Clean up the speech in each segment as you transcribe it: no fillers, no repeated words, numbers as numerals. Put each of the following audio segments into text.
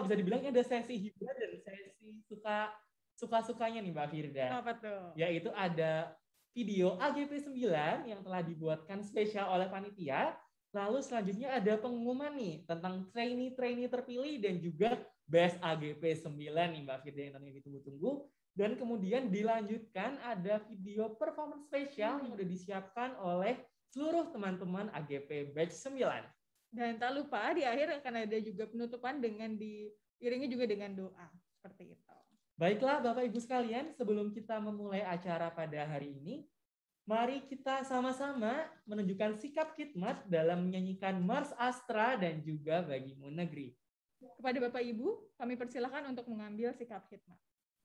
bisa dibilang ini ada sesi hiburan dan sesi suka-sukanya nih Mbak Firda. Apa tuh? Yaitu ada video AGP 9 yang telah dibuatkan spesial oleh panitia. Lalu selanjutnya ada pengumuman nih tentang trainee-trainee terpilih dan juga Best AGP 9 nih Mbak Firda yang tadi ditunggu-tunggu. Dan kemudian dilanjutkan ada video performance spesial yang sudah disiapkan oleh seluruh teman-teman AGP Batch 9. Dan tak lupa di akhir akan ada juga penutupan dengan diiringi juga dengan doa. Seperti itu. Baiklah Bapak Ibu sekalian, sebelum kita memulai acara pada hari ini, mari kita sama-sama menunjukkan sikap khidmat dalam menyanyikan Mars Astra dan juga Bagimu Negeri. Kepada Bapak Ibu, kami persilakan untuk mengambil sikap khidmat.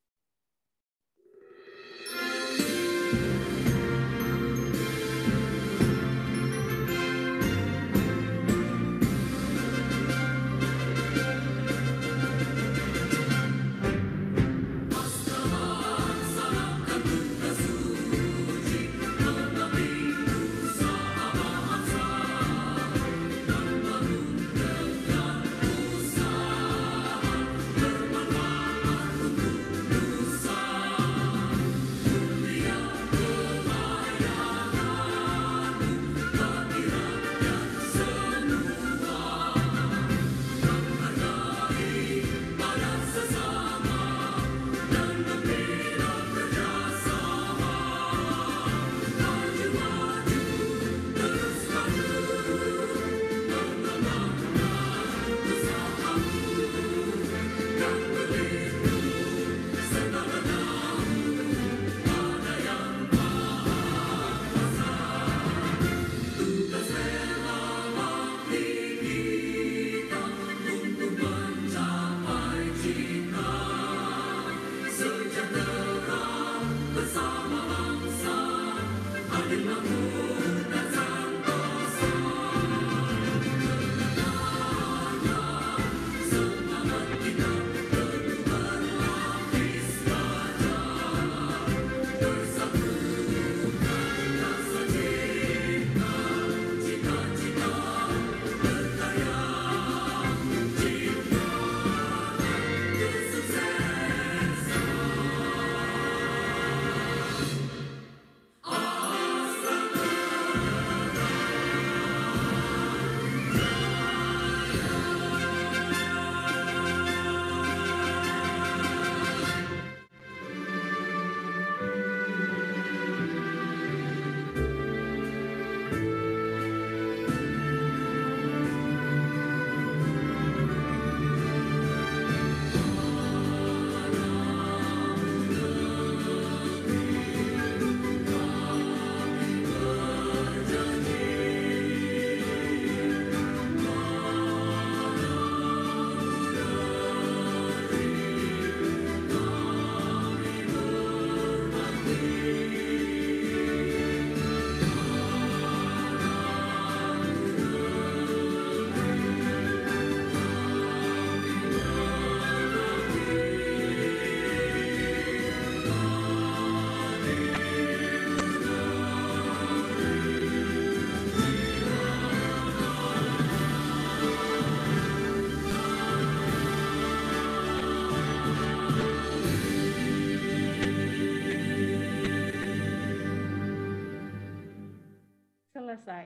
Selesai.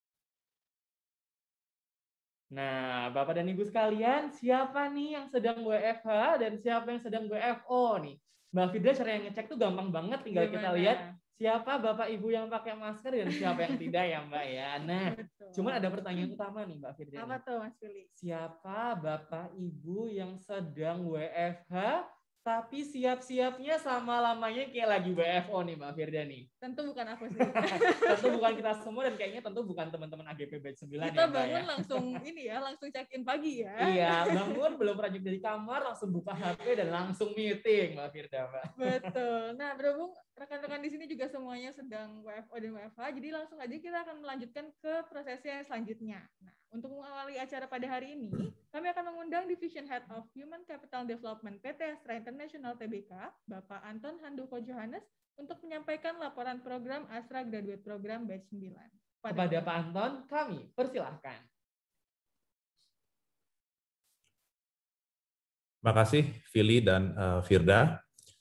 Nah, Bapak dan Ibu sekalian, siapa nih yang sedang WFH dan siapa yang sedang WFO nih? Mbak Firda cara yang ngecek tuh gampang banget, tinggal kita lihat siapa Bapak Ibu yang pakai masker dan siapa yang tidak ya Mbak ya. Nah, cuman ada pertanyaan utama nih Mbak Firda. Apa tuh Mas Fili? Siapa Bapak Ibu yang sedang WFH tapi siap-siapnya sama lamanya kayak lagi WFO nih Mbak Firda nih? Tentu bukan aku sih. Tentu bukan kita semua dan kayaknya tentu bukan teman-teman AGP Batch 9 kita ya Mbak bangun ya. langsung ini ya, langsung check-in pagi ya. Iya, bangun belum pernah dari kamar langsung buka HP dan langsung meeting Mbak Firda Mbak. Betul. Nah, berhubung rekan-rekan di sini juga semuanya sedang WFO dan WFH, jadi langsung aja kita akan melanjutkan ke prosesnya selanjutnya. Nah, untuk mengawali acara pada hari ini, kami akan mengundang Division Head of Human Capital Development PT Astra International Tbk, Bapak Anton Handoko Johannes, untuk menyampaikan laporan program Astra Graduate Program Batch 9. Kepada Pak Anton, kami persilahkan. Terima kasih, Vili dan Firda.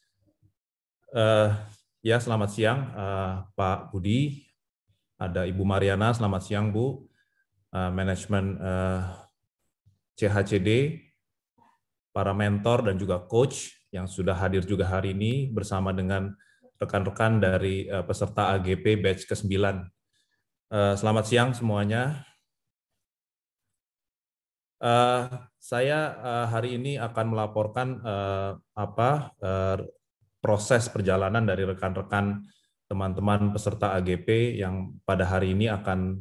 Ya, selamat siang, Pak Budi. Ada Ibu Mariana, selamat siang, Bu. Manajemen CHCD, para mentor dan juga coach yang sudah hadir juga hari ini bersama dengan rekan-rekan dari peserta AGP batch ke-9. Selamat siang semuanya. Saya hari ini akan melaporkan proses perjalanan dari rekan-rekan teman-teman peserta AGP yang pada hari ini akan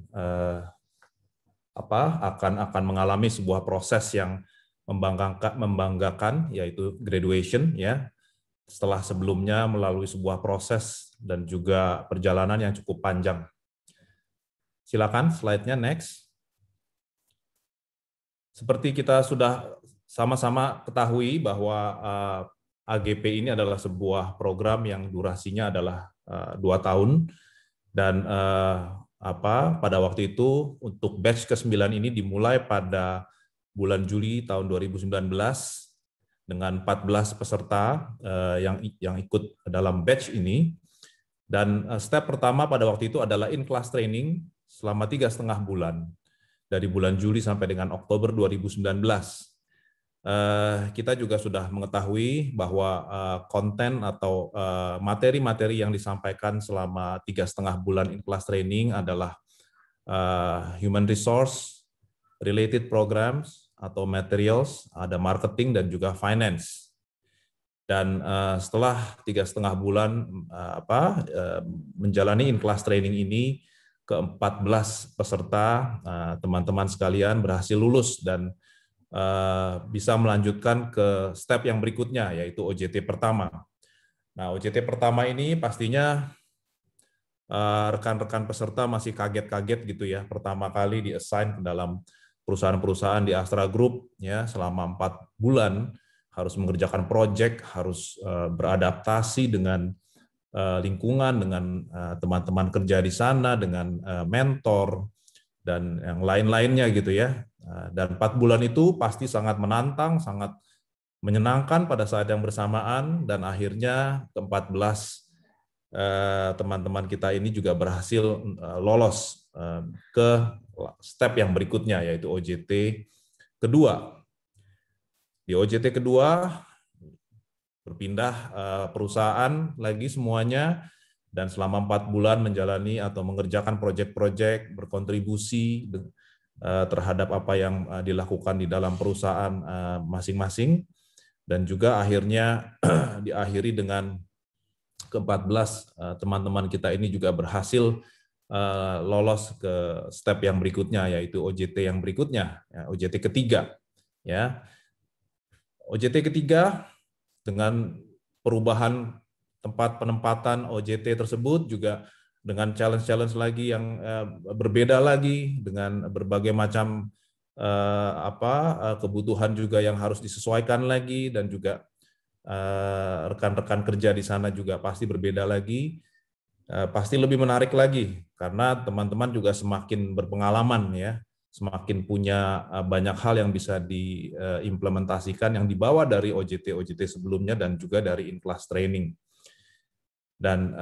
mengalami sebuah proses yang membanggakan, yaitu graduation, ya. Setelah sebelumnya melalui sebuah proses dan juga perjalanan yang cukup panjang. Silakan slide-nya next. Seperti kita sudah sama-sama ketahui bahwa AGP ini adalah sebuah program yang durasinya adalah 2 tahun, dan pada waktu itu untuk batch ke-9 ini dimulai pada bulan Juli tahun 2019 dengan 14 peserta yang ikut dalam batch ini. Dan step pertama pada waktu itu adalah in-class training selama 3,5 bulan, dari bulan Juli sampai dengan Oktober 2019. Kita juga sudah mengetahui bahwa konten atau materi-materi yang disampaikan selama 3,5 bulan in-class training adalah human resource, related programs atau materials, ada marketing dan juga finance. Dan setelah 3,5 bulan menjalani in-class training ini, ke-14 peserta teman-teman sekalian berhasil lulus dan bisa melanjutkan ke step yang berikutnya, yaitu OJT pertama. Nah, OJT pertama ini pastinya rekan-rekan peserta masih kaget-kaget gitu ya, pertama kali di-assign ke dalam perusahaan-perusahaan di Astra Group ya, selama 4 bulan harus mengerjakan proyek, harus beradaptasi dengan lingkungan, dengan teman-teman kerja di sana, dengan mentor dan yang lain-lainnya gitu ya. Dan 4 bulan itu pasti sangat menantang, sangat menyenangkan pada saat yang bersamaan, dan akhirnya ke-14 teman-teman kita ini juga berhasil lolos ke step yang berikutnya, yaitu OJT kedua. Di OJT kedua berpindah perusahaan lagi semuanya, dan selama 4 bulan menjalani atau mengerjakan proyek-proyek, berkontribusi terhadap apa yang dilakukan di dalam perusahaan masing-masing, dan juga akhirnya diakhiri dengan ke-14 teman-teman kita ini juga berhasil lolos ke step yang berikutnya, yaitu OJT yang berikutnya, ya, OJT ketiga. Ya. OJT ketiga dengan perubahan tempat penempatan OJT tersebut juga dengan challenge-challenge lagi yang berbeda lagi, dengan berbagai macam kebutuhan juga yang harus disesuaikan lagi, dan juga rekan-rekan kerja di sana juga pasti berbeda lagi, pasti lebih menarik lagi karena teman-teman juga semakin berpengalaman ya, semakin punya banyak hal yang bisa diimplementasikan yang dibawa dari OJT sebelumnya dan juga dari in-class training. Dan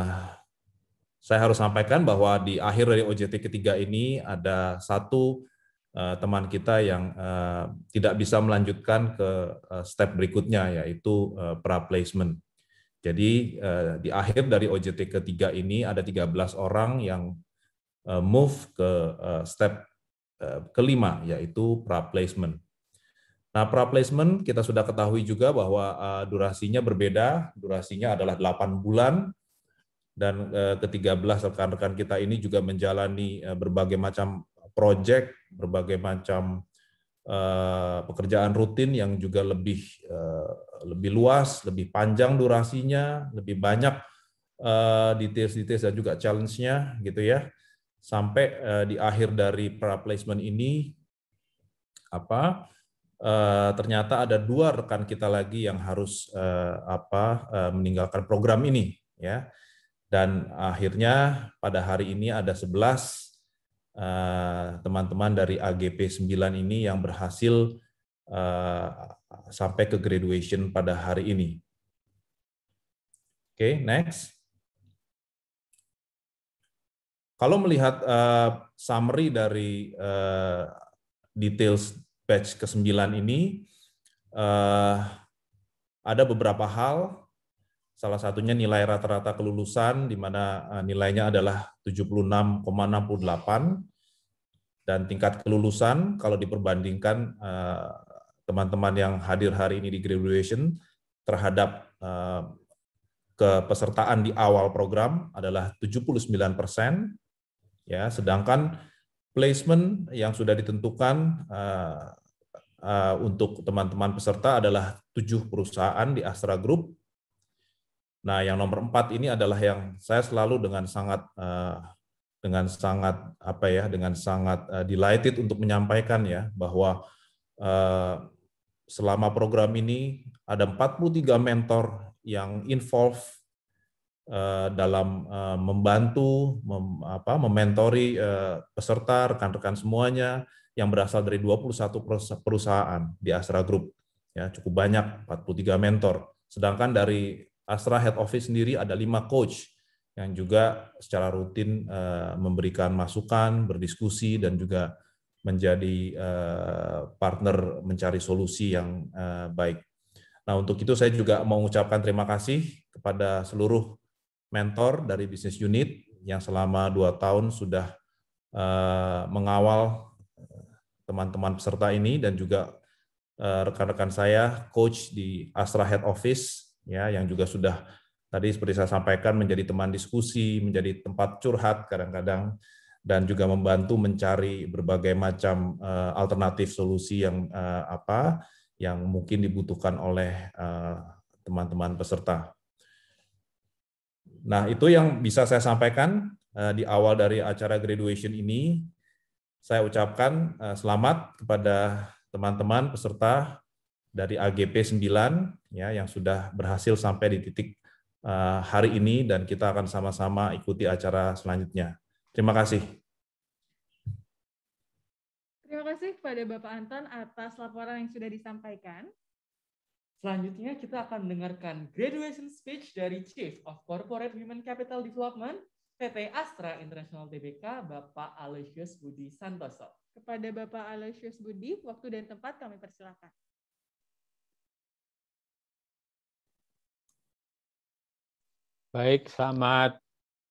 saya harus sampaikan bahwa di akhir dari OJT ketiga ini ada satu teman kita yang tidak bisa melanjutkan ke step berikutnya, yaitu pra-placement. Jadi di akhir dari OJT ketiga ini ada 13 orang yang move ke step kelima, yaitu pra-placement. Nah, pra-placement kita sudah ketahui juga bahwa durasinya berbeda, durasinya adalah 8 bulan, dan ke-13 rekan-rekan kita ini juga menjalani berbagai macam proyek, berbagai macam pekerjaan rutin yang juga lebih luas, lebih panjang durasinya, lebih banyak details-details dan juga challenge-nya gitu ya. Sampai di akhir dari pra-placement ini ternyata ada 2 rekan kita lagi yang harus meninggalkan program ini ya. Dan akhirnya pada hari ini ada 11 teman-teman dari AGP 9 ini yang berhasil sampai ke graduation pada hari ini. Oke, next. Kalau melihat summary dari details batch ke-9 ini, ada beberapa hal, salah satunya nilai rata-rata kelulusan, di mana nilainya adalah 76,68, dan tingkat kelulusan kalau diperbandingkan teman-teman yang hadir hari ini di graduation terhadap kepesertaan di awal program adalah 79%, ya, sedangkan placement yang sudah ditentukan untuk teman-teman peserta adalah 7 perusahaan di Astra Group. Nah, yang nomor 4 ini adalah yang saya selalu dengan sangat delighted untuk menyampaikan, ya, bahwa selama program ini ada 43 mentor yang involve dalam membantu, mementori peserta, rekan-rekan semuanya yang berasal dari 21 perusahaan di Astra Group. Ya, cukup banyak, 43 mentor. Sedangkan dari Astra Head Office sendiri ada 5 coach yang juga secara rutin memberikan masukan, berdiskusi, dan juga menjadi partner mencari solusi yang baik. Nah, untuk itu saya juga mau mengucapkan terima kasih kepada seluruh mentor dari bisnis unit yang selama 2 tahun sudah mengawal teman-teman peserta ini, dan juga rekan-rekan saya, coach di Astra Head Office, ya, yang juga sudah tadi seperti saya sampaikan menjadi teman diskusi, menjadi tempat curhat kadang-kadang, dan juga membantu mencari berbagai macam alternatif solusi yang mungkin dibutuhkan oleh teman-teman peserta. Nah, itu yang bisa saya sampaikan di awal dari acara graduation ini. Saya ucapkan selamat kepada teman-teman peserta dari AGP 9, ya, yang sudah berhasil sampai di titik hari ini, dan kita akan sama-sama ikuti acara selanjutnya. Terima kasih. Terima kasih kepada Bapak Anton atas laporan yang sudah disampaikan. Selanjutnya kita akan mendengarkan graduation speech dari Chief of Corporate Human Capital Development PT Astra International Tbk, Bapak Aloysius Budi Santoso. Kepada Bapak Aloysius Budi, waktu dan tempat kami persilakan. Baik, selamat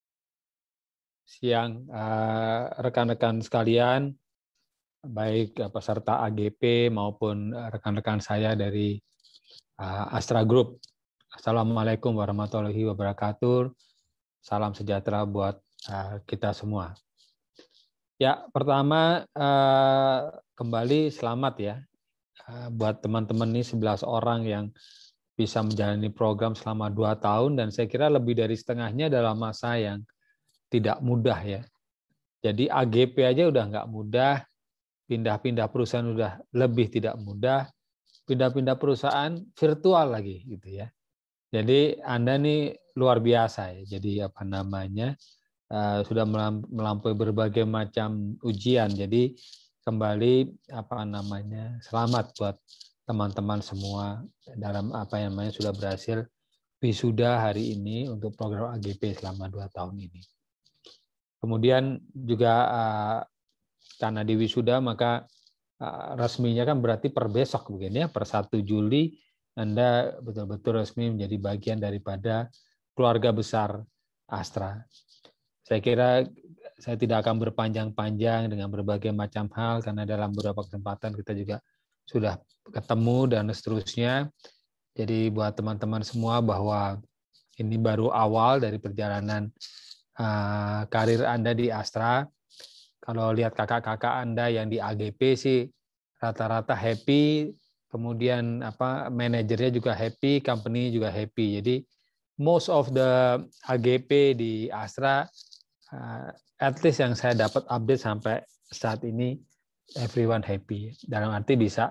siang rekan-rekan sekalian, baik peserta AGP maupun rekan-rekan saya dari Astra Group. Assalamualaikum warahmatullahi wabarakatuh. Salam sejahtera buat kita semua. Ya, pertama kembali selamat ya buat teman-teman ini 11 orang yang bisa menjalani program selama 2 tahun, dan saya kira lebih dari setengahnya dalam masa yang tidak mudah ya. Jadi AGP aja udah nggak mudah, pindah-pindah perusahaan udah lebih tidak mudah, pindah-pindah perusahaan virtual lagi gitu ya. Jadi Anda nih luar biasa ya. Jadi sudah melampaui berbagai macam ujian. Jadi kembali selamat buat teman-teman semua dalam sudah berhasil wisuda hari ini untuk program AGP selama 2 tahun ini. Kemudian juga karena di wisuda maka resminya kan berarti per besok begini ya, per 1 Juli Anda betul-betul resmi menjadi bagian daripada keluarga besar Astra. Saya kira saya tidak akan berpanjang-panjang dengan berbagai macam hal karena dalam beberapa kesempatan kita juga sudah ketemu dan seterusnya. Jadi buat teman-teman semua bahwa ini baru awal dari perjalanan karir Anda di Astra. Kalau lihat kakak-kakak Anda yang di AGP sih rata-rata happy, kemudian manajernya juga happy, company juga happy. Jadi most of the AGP di Astra, at least yang saya dapat update sampai saat ini, everyone happy. Dalam arti bisa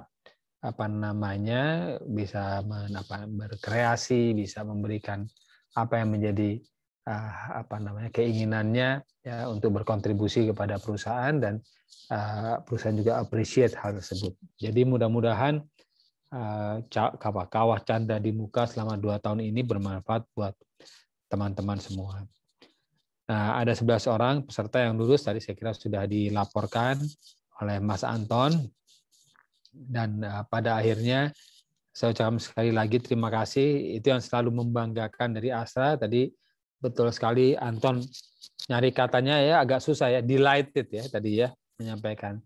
bisa berkreasi, bisa memberikan apa yang menjadi keinginannya ya untuk berkontribusi kepada perusahaan, dan perusahaan juga appreciate hal tersebut. Jadi mudah-mudahan kawah canda di muka selama 2 tahun ini bermanfaat buat teman-teman semua. Nah, ada 11 orang peserta yang lulus, tadi saya kira sudah dilaporkan oleh Mas Anton. Dan pada akhirnya saya ucapkan sekali lagi terima kasih. Itu yang selalu membanggakan dari Astra. Tadi betul sekali Anton nyari katanya ya agak susah ya, delighted ya tadi ya menyampaikan.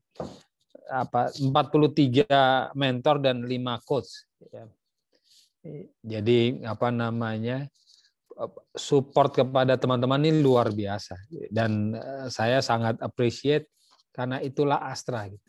43 mentor dan 5 coach. Jadi support kepada teman-teman ini luar biasa dan saya sangat appreciate karena itulah Astra gitu.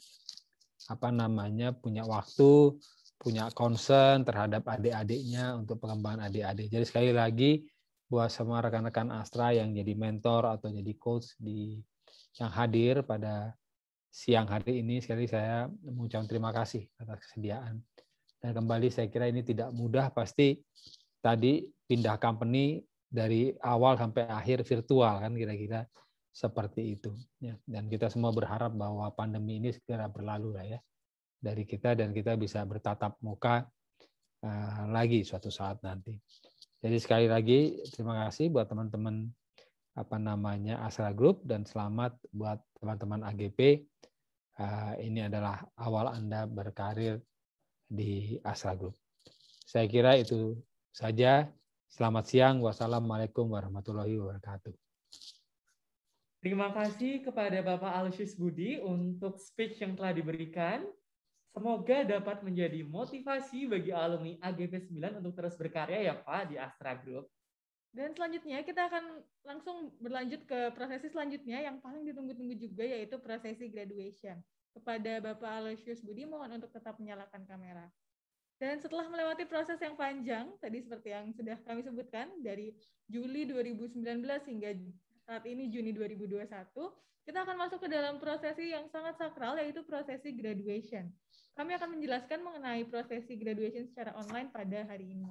Punya waktu, punya concern terhadap adik-adiknya untuk pengembangan adik-adik. Jadi sekali lagi buat semua rekan-rekan Astra yang jadi mentor atau jadi coach yang hadir pada siang hari ini, sekali saya mengucapkan terima kasih atas kesediaan. Dan kembali saya kira ini tidak mudah, pasti tadi pindah company dari awal sampai akhir virtual kan kira-kira seperti itu. Dan kita semua berharap bahwa pandemi ini segera berlalu lah ya dari kita dan kita bisa bertatap muka lagi suatu saat nanti. Jadi sekali lagi terima kasih buat teman-teman Astra Group dan selamat buat teman-teman AGP. Ini adalah awal Anda berkarir di Astra Group. Saya kira itu saja. Selamat siang. Wassalamualaikum warahmatullahi wabarakatuh. Terima kasih kepada Bapak Aloysius Budi untuk speech yang telah diberikan. Semoga dapat menjadi motivasi bagi alumni AGP 9 untuk terus berkarya ya Pak di Astra Group. Dan selanjutnya kita akan langsung berlanjut ke prosesi selanjutnya yang paling ditunggu-tunggu juga, yaitu prosesi graduation. Kepada Bapak Aloysius Budi mohon untuk tetap menyalakan kamera. Dan setelah melewati proses yang panjang, tadi seperti yang sudah kami sebutkan, dari Juli 2019 hingga saat ini Juni 2021, kita akan masuk ke dalam prosesi yang sangat sakral, yaitu prosesi graduation. Kami akan menjelaskan mengenai prosesi graduation secara online pada hari ini.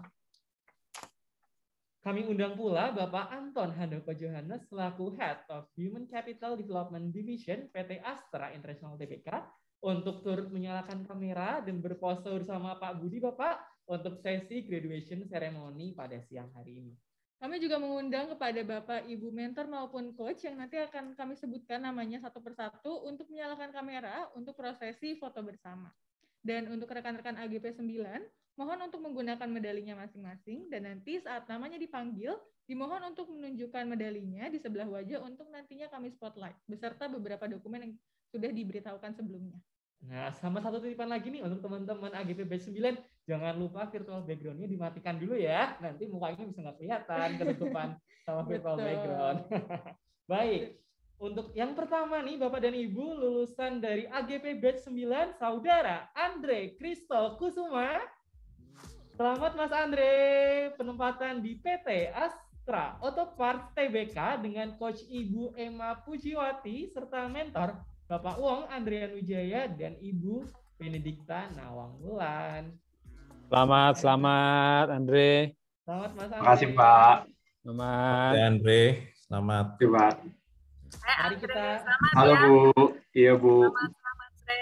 Kami undang pula Bapak Anton Handoko Johannes selaku Head of Human Capital Development Division PT Astra International Tbk untuk turut menyalakan kamera dan berpose bersama Pak Budi Bapak untuk sesi graduation ceremony pada siang hari ini. Kami juga mengundang kepada Bapak, Ibu mentor maupun coach yang nanti akan kami sebutkan namanya satu persatu untuk menyalakan kamera untuk prosesi foto bersama. Dan untuk rekan-rekan AGP 9, mohon untuk menggunakan medalinya masing-masing dan nanti saat namanya dipanggil, dimohon untuk menunjukkan medalinya di sebelah wajah untuk nantinya kami spotlight, beserta beberapa dokumen yang sudah diberitahukan sebelumnya. Nah, sama satu titipan lagi nih untuk teman-teman AGP Batch 9, jangan lupa virtual background-nya dimatikan dulu ya, nanti mukanya bisa nggak kelihatan ketutupan sama virtual background. Baik, untuk yang pertama nih Bapak dan Ibu lulusan dari AGP Batch 9, Saudara Andre Kristo Kusuma. Selamat Mas Andre, penempatan di PT Astra Auto Parts Tbk dengan Coach Ibu Emma Pujiwati serta mentor Bapak Wong Andrian Wijaya dan Ibu Benedikta Nawangwulan. Selamat Andre. Selamat Mas Andre. Terima kasih Pak. Selamat. Ya, Andre, selamat. Terima kasih Pak. Mari kita. Halo Bu, iya Bu. Selamat Andre.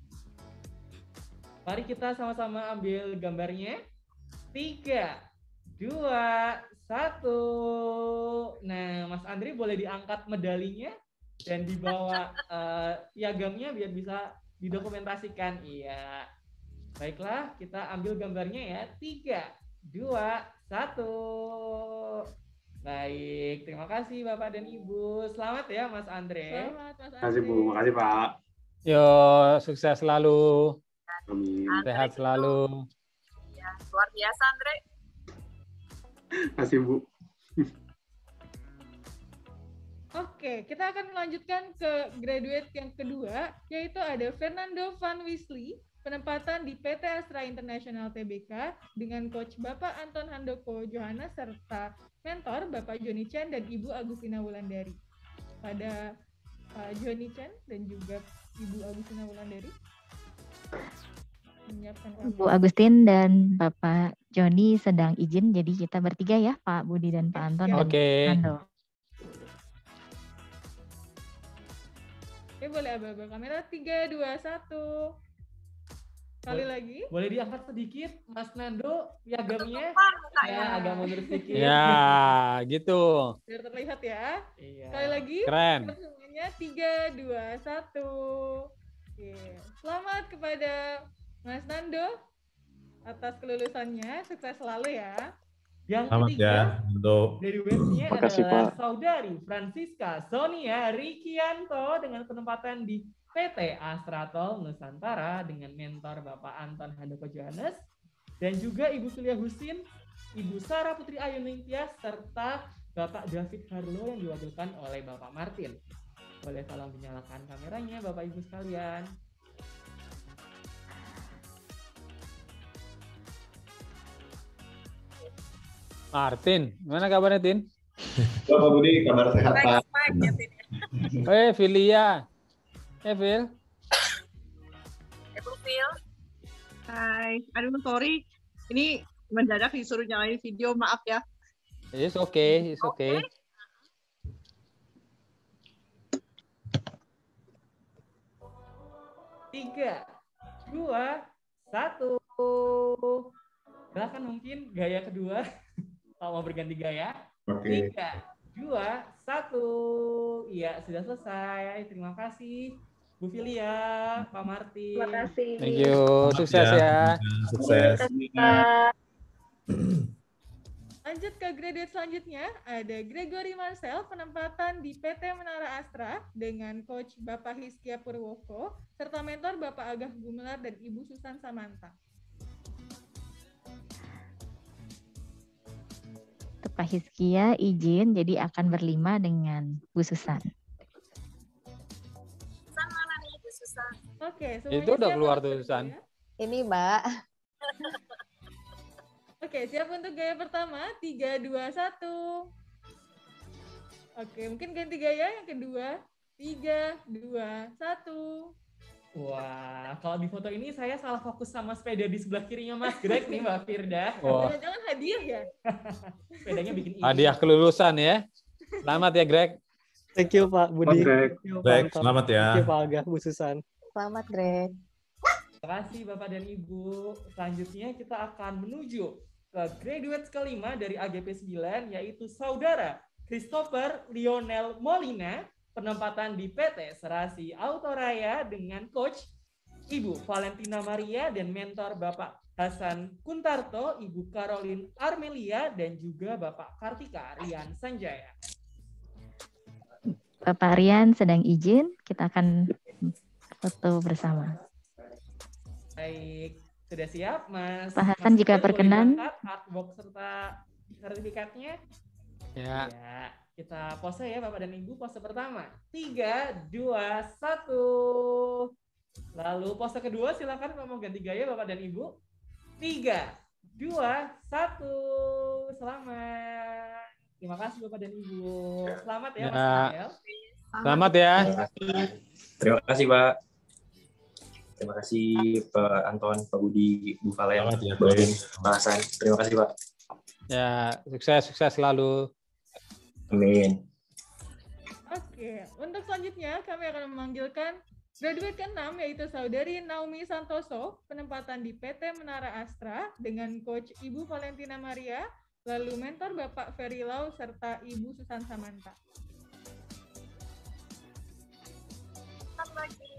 Mari kita sama-sama ambil gambarnya. 3, 2, 1. Nah, Mas Andre boleh diangkat medalinya dan dibawa piagamnya biar bisa didokumentasikan. Iya. Baiklah, kita ambil gambarnya ya. 3, 2, 1. Baik, terima kasih Bapak dan Ibu. Selamat ya Mas Andre. Selamat Mas Andre. Terima kasih Bu, makasih Pak. Yo, sukses selalu. Amin. Sehat selalu. Ya, luar biasa Andre. Terima kasih Bu. Oke, kita akan melanjutkan ke graduate yang kedua, yaitu ada Fernando Van Wisli, penempatan di PT Astra International Tbk dengan coach Bapak Anton Handoko Johannes serta mentor Bapak Joni Chen dan Ibu Agustina Wulandari. Pada Pak Joni Chen dan juga Ibu Agustina Wulandari menyiapkan Bu Agustin dan Bapak Joni sedang izin, jadi kita bertiga ya, Pak Budi dan Pak Anton dan Oke. Fernando. Oke, boleh aba-aba kamera 3, 2, 1. Sekali lagi. Boleh diangkat sedikit, Mas Nando, piagamnya. Ketutupan mukanya. Ya, agak mundur sedikit. Ya, gitu. Biar terlihat ya. Iya. Sekali lagi. Keren. Kita semuanya 3, 2, 1. Oke. Selamat kepada Mas Nando atas kelulusannya. Sukses selalu ya. Yang Selamat ketiga, ya untuk dari webnya Makasih, adalah Pak. saudari Francisca Sonia Rikianto dengan penempatan di PT Astratol Nusantara dengan mentor Bapak Anton Handoko Johannes dan juga Ibu Filia Husin, Ibu Sarah Putri Ayuningtyas serta Bapak David Harlo yang diwakilkan oleh Bapak Martin. Boleh tolong dinyalakan kameranya Bapak Ibu sekalian. Martin, gimana kabarnya, Tin? Pak Budi, kabar sehat Pak. Baik, ya, Tin. Filia. Phil. Ibu Phil. Hai, aduh sorry, ini mendadak disuruh nyalain video, maaf ya. It's okay, it's okay. Tiga, dua, satu. Silahkan mungkin gaya kedua. Kalau mau berganti gaya. Oke. 3, 2, 1. Iya, sudah selesai. Terima kasih Bu Filia, Pak Martin. Terima kasih. Thank you. Sukses ya. Sukses. Lanjut ke graduate selanjutnya, ada Gregory Marcel, penempatan di PT Menara Astra dengan Coach Bapak Hiskia Purwoko, serta mentor Bapak Agah Gumelar dan Ibu Susan Samanta. Untuk Pak Hiskia izin, jadi akan berlima dengan Bu Susan. Susan mana nih, Bu Susan? Oke, semuanya Itu udah siap keluar untuk tuh, Susan. bergaya? Ini, Mbak. Oke, siap untuk gaya pertama. 3, 2, 1. Oke, mungkin ganti gaya yang kedua. 3, 2, 1. Wah, kalau di foto ini saya salah fokus sama sepeda di sebelah kirinya Mas Greg nih Mbak Firda. Wah, Jangan-jangan hadiah ya? Sepedanya bikin ini. hadiah kelulusan ya. Selamat ya, Greg. Thank you Pak Budi. Greg. Thank you, Pak Baik, Anton. selamat ya. Thank you Pak Agah, Bu Susan. Selamat, Greg. Terima kasih Bapak dan Ibu. Selanjutnya kita akan menuju ke graduate kelima dari AGP 9, yaitu Saudara Christopher Lionel Molina, penempatan di PT Serasi Autoraya dengan Coach Ibu Valentina Maria dan mentor Bapak Hasan Kuntarto, Ibu Caroline Armelia, dan juga Bapak Kartika Rian Sanjaya. Bapak Rian sedang izin, kita akan foto bersama. Baik, sudah siap Mas? Pak Hasan Mas jika Iqbal, boleh berkenan. diangkat artbox serta sertifikatnya. Ya. Ya, kita pose ya Bapak dan Ibu. Pose pertama, 3, 2, 1. Lalu pose kedua silakan kalau mau ganti gaya Bapak dan Ibu. 3, 2, 1. Selamat. Terima kasih Bapak dan Ibu. Selamat ya, Ya. Mas Daniel. Selamat ya. Terima kasih Pak. Terima kasih Pak Anton, Pak Budi, Bu Valen, Selamat ya, Bu Pak. Lin, Pak Hasan. Terima kasih Pak. Ya, sukses selalu. Amin. Oke, untuk selanjutnya kami akan memanggilkan graduate ke-6 yaitu Saudari Naomi Santoso, penempatan di PT Menara Astra dengan Coach Ibu Valentina Maria, lalu mentor Bapak Ferry Lau serta Ibu Susan Samanta. Selamat pagi.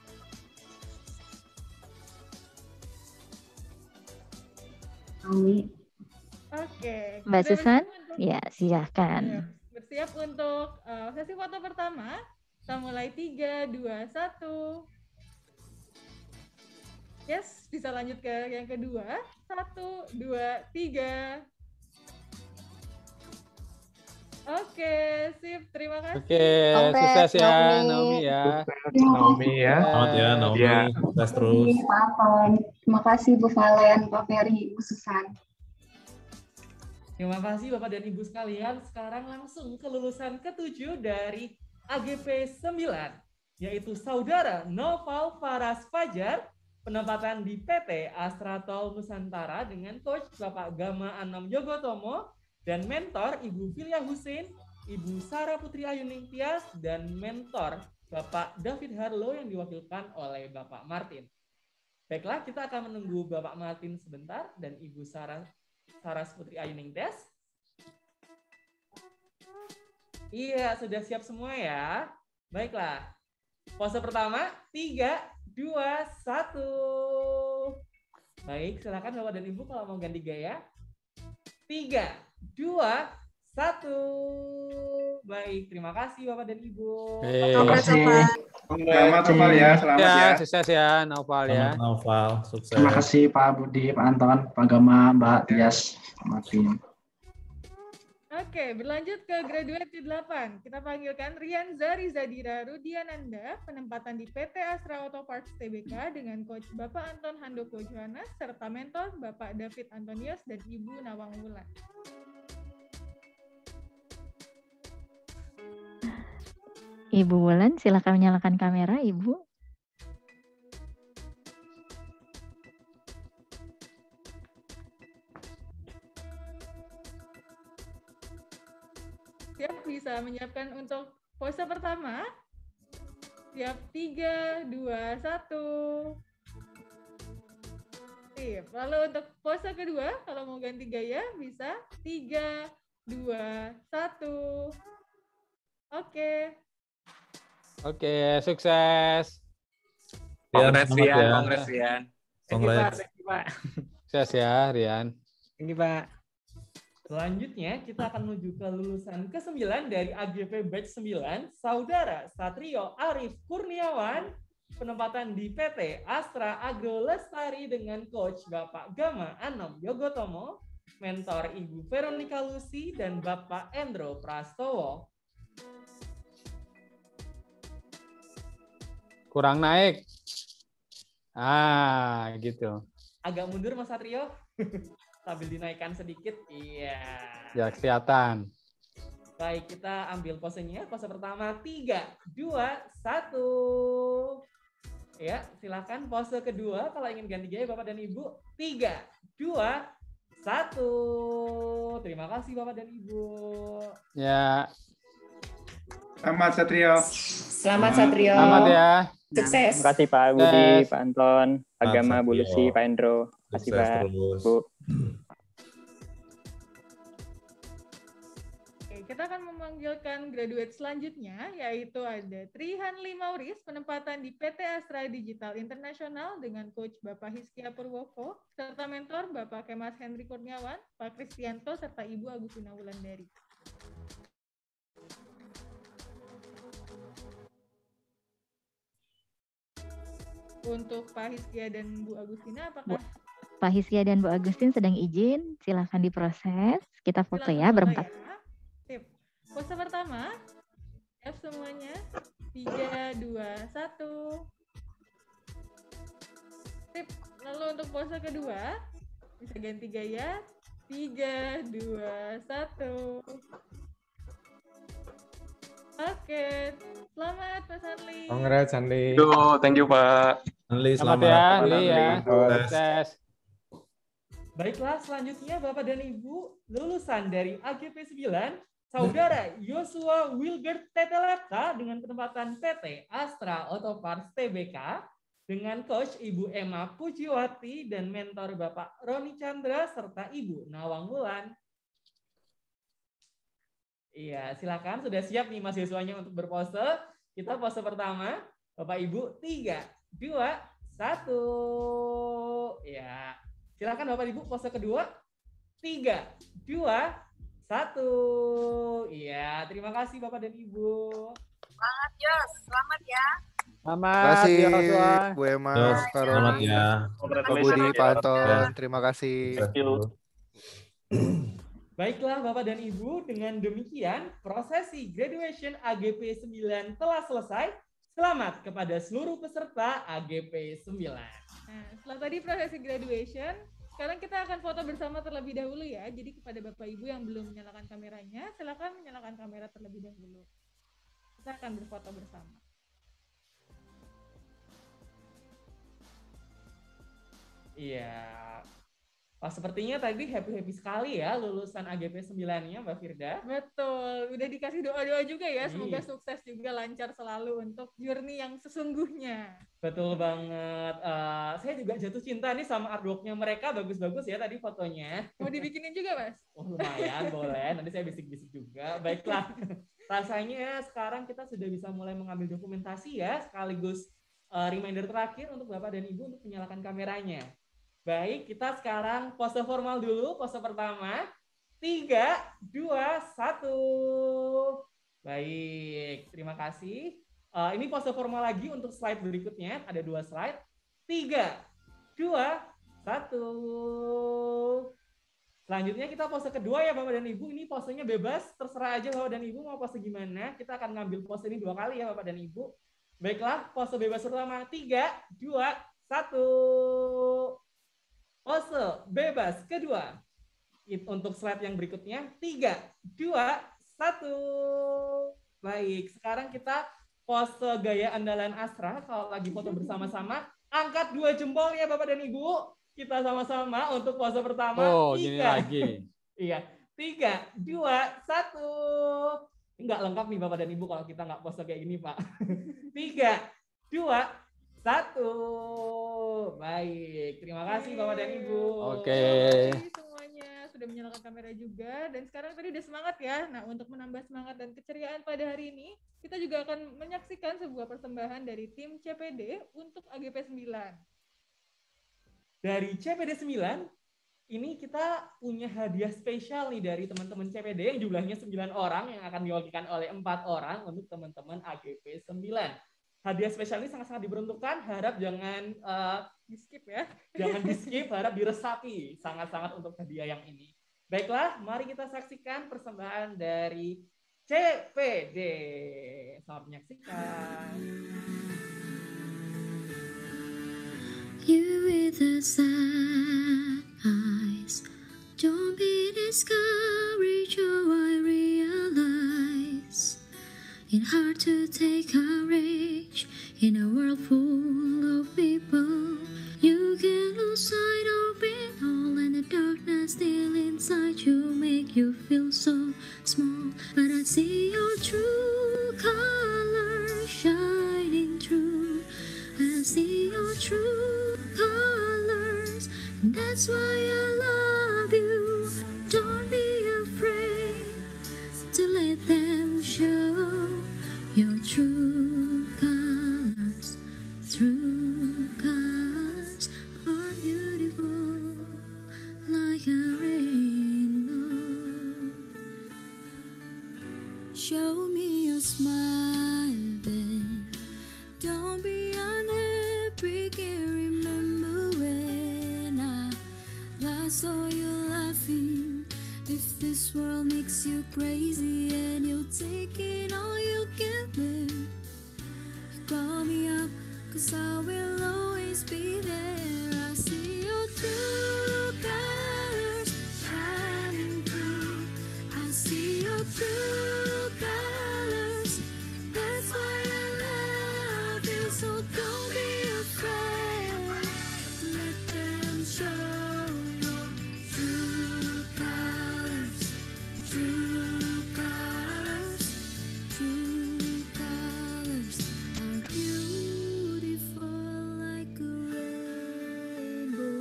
Oke. Mbak sudah Susan? bersiap untuk- Ya, silakan. Bersiap untuk sesi foto pertama. Kita mulai 3, 2, 1. Yes, bisa lanjut ke yang kedua. 1, 2, 3. Oke, sip. Terima kasih. Oke, sukses ya Naomi ya. Naomi ya. Selamat ya, Naomi. Ya. Sukses terus. Pak Anton. Terima kasih Bu Valen, Pak Ferry, Bu Susan. Terima kasih Bapak dan Ibu sekalian. Sekarang langsung ke lulusan ke-7 dari AGP 9, yaitu Saudara Noval Faras Fajar, penempatan di PT Astratol Nusantara dengan Coach Bapak Gama Anom Yogotomo, dan mentor Ibu Filia Husin, Ibu Sarah Putri Ayuningtyas, dan mentor Bapak David Harlo yang diwakilkan oleh Bapak Martin. Baiklah, kita akan menunggu Bapak Martin sebentar dan Ibu Saras Putri Ayuningtyas. Iya, sudah siap semua ya. Baiklah. Pose pertama, 3, 2, 1. Baik, silakan Bapak dan Ibu kalau mau ganti gaya. 3, 2, 1. Baik, terima kasih Bapak dan Ibu. Terima kasih. Selamat Naufal ya, selamat ya. Sukses ya Naufal ya. Selamat Naufal, sukses. Terima kasih Pak Budi, Pak Anton, Pak Gama, Mbak Tias, Martin. Oke, berlanjut ke graduate ke-8. Kita panggilkan Rianza Rizadira Rudiananda, penempatan di PT Astra Auto Parts Tbk dengan coach Bapak Anton Handoko Johannes serta mentor Bapak David Antonius dan Ibu Nawang Wulan. Ibu Wulan, silakan menyalakan kamera, Ibu. Siap, bisa menyiapkan untuk pose pertama. Siap, 3, 2, 1. Sip. Lalu untuk pose kedua, kalau mau ganti gaya, bisa 3, 2, 1. Oke. Oke, sukses. Kongres Rian, ya. kongres Rian. Kongres. Sukses ya Rian. Ini Pak. Selanjutnya, kita akan menuju ke lulusan ke-9 dari AGP Batch 9, Saudara Satrio Arif Kurniawan, penempatan di PT Astra Agro Lestari dengan coach Bapak Gama Anom Yogotomo, mentor Ibu Veronica Lucy, dan Bapak Endro Prastowo. Kurang naik. Gitu. Agak mundur Mas Satrio. Sambil dinaikkan sedikit. Iya. Ya, kelihatan. Baik, kita ambil posenya. Pose pertama, 3, 2, 1. Ya, silakan pose kedua kalau ingin ganti gaya Bapak dan Ibu. 3, 2, 1. Terima kasih Bapak dan Ibu. Ya. Selamat Satrio. Selamat Satrio. Selamat ya. Sukses. Terima kasih Pak Budi, Pak Anton, Pak Gama, Bu Satrio. Lucy, Pak Endro. Terima kasih Sukses Pak. terus. Bu. Oke, kita akan memanggilkan graduate selanjutnya, yaitu ada Trihan Limauris, penempatan di PT Astra Digital Internasional dengan coach Bapak Hiskia Purwoko, serta mentor Bapak Kemas Henry Kurniawan, Pak Kristianto, serta Ibu Agustina Wulandari. Untuk Pak Hiskia dan Bu Agustina, apakah Pak Hiskia dan Bu Agustin sedang izin, silahkan diproses. Kita foto silakan ya foto berempat. ya? Sip. Pose pertama, siap semuanya. 3, 2, 1. Sip. Lalu untuk pose kedua, bisa ganti gaya. 3, 2, 1. Oke, selamat Mas Hanli. Congrats Hanli. Thank you Pak. Hanli, Selamat selamat. ya, Selamat, Li ya. Hanli. Sukses. Baiklah, selanjutnya Bapak dan Ibu, lulusan dari AGP 9, Saudara Yosua Wilbert Teteleka dengan penempatan PT Astra Auto Parts Tbk dengan coach Ibu Emma Pujiwati dan mentor Bapak Roni Chandra serta Ibu Nawang Wulan. Iya, silakan. Sudah siap nih Mas Yosuanya untuk berpose. Kita pose pertama, Bapak Ibu, 3, 2, 1. Ya, silakan Bapak Ibu pose kedua, 3, 2, 1. Iya, terima kasih Bapak dan Ibu. Semangat Yos, selamat ya. Selamat. Terima kasih Joshua. Bu Emma, Yos, Kak selamat Roni, ya. Pak Budi, Pak Anton. Terima kasih. Baiklah Bapak dan Ibu, dengan demikian prosesi graduation AGP 9 telah selesai. Selamat kepada seluruh peserta AGP 9. Nah, setelah tadi prosesi graduation, sekarang kita akan foto bersama terlebih dahulu ya. Jadi kepada Bapak Ibu yang belum menyalakan kameranya, silakan menyalakan kamera terlebih dahulu. Kita akan berfoto bersama. Iya. Wah, sepertinya tadi happy-happy sekali ya lulusan AGP 9-nya Mbak Firda. Betul, udah dikasih doa-doa juga ya, semoga Iya. sukses juga, lancar selalu untuk journey yang sesungguhnya. Betul banget. Saya juga jatuh cinta nih sama artwork-nya mereka, bagus-bagus ya tadi fotonya. Mau dibikinin juga, Mas? Oh, lumayan, boleh. Nanti saya bisik-bisik juga. Baiklah, rasanya sekarang kita sudah bisa mulai mengambil dokumentasi ya, sekaligus reminder terakhir untuk Bapak dan Ibu untuk menyalakan kameranya. Baik, kita sekarang pose formal dulu, pose pertama. 3, 2, 1. Baik, terima kasih. Ini pose formal lagi untuk slide berikutnya. Ada 2 slide. 3, 2, 1. Selanjutnya kita pose kedua ya Bapak dan Ibu. Ini posenya bebas, terserah aja Bapak dan Ibu mau pose gimana. Kita akan ngambil pose ini 2 kali ya Bapak dan Ibu. Baiklah, pose bebas pertama. 3, 2, 1. Pose bebas kedua. Untuk slide yang berikutnya. 3, 2, 1. Baik, sekarang kita pose gaya andalan Astra. Kalau lagi foto bersama-sama, angkat 2 jempol ya Bapak dan Ibu. Kita sama-sama untuk pose pertama. Oh, 3. gini lagi. Iya, 3, 2, 1. Nggak lengkap nih Bapak dan Ibu kalau kita nggak pose kayak gini, Pak. 3, 2, 1. Baik, terima kasih Bapak dan Ibu. Oke. Terima kasih semuanya sudah menyalakan kamera juga. Dan sekarang tadi udah semangat ya. Nah, untuk menambah semangat dan keceriaan pada hari ini, kita juga akan menyaksikan sebuah persembahan dari tim CPD untuk AGP 9. Dari CPD 9, ini kita punya hadiah spesial nih dari teman-teman CPD yang jumlahnya 9 orang yang akan diwakilkan oleh 4 orang untuk teman-teman AGP 9. Hadiah spesial ini sangat-sangat diperuntukkan, harap jangan di-skip ya. Jangan di-skip, harap diresapi sangat-sangat untuk hadiah yang ini. Baiklah, mari kita saksikan persembahan dari CPD. Selamat menyaksikan. You with the sad eyes, don't be discouraged, oh I realize it's hard to take courage in a world full of people. You can lose sight of it all, and the darkness still inside you make you feel so small. But I see your true colors shining through. I see your true colors, and that's why I love you. Don't be afraid to let them show your true colors. True colors are beautiful like a rainbow. Show me your smile, then don't be unhappy. Can't remember when I last saw you laughing. If this world makes you crazy and you're taking all you can bear, you call me up, 'cause I will always be there. I see your true colors shining through. I see your true colors. That's why I love you. So don't be afraid. Let them show your true colors. True colors. True colors are beautiful like a rainbow.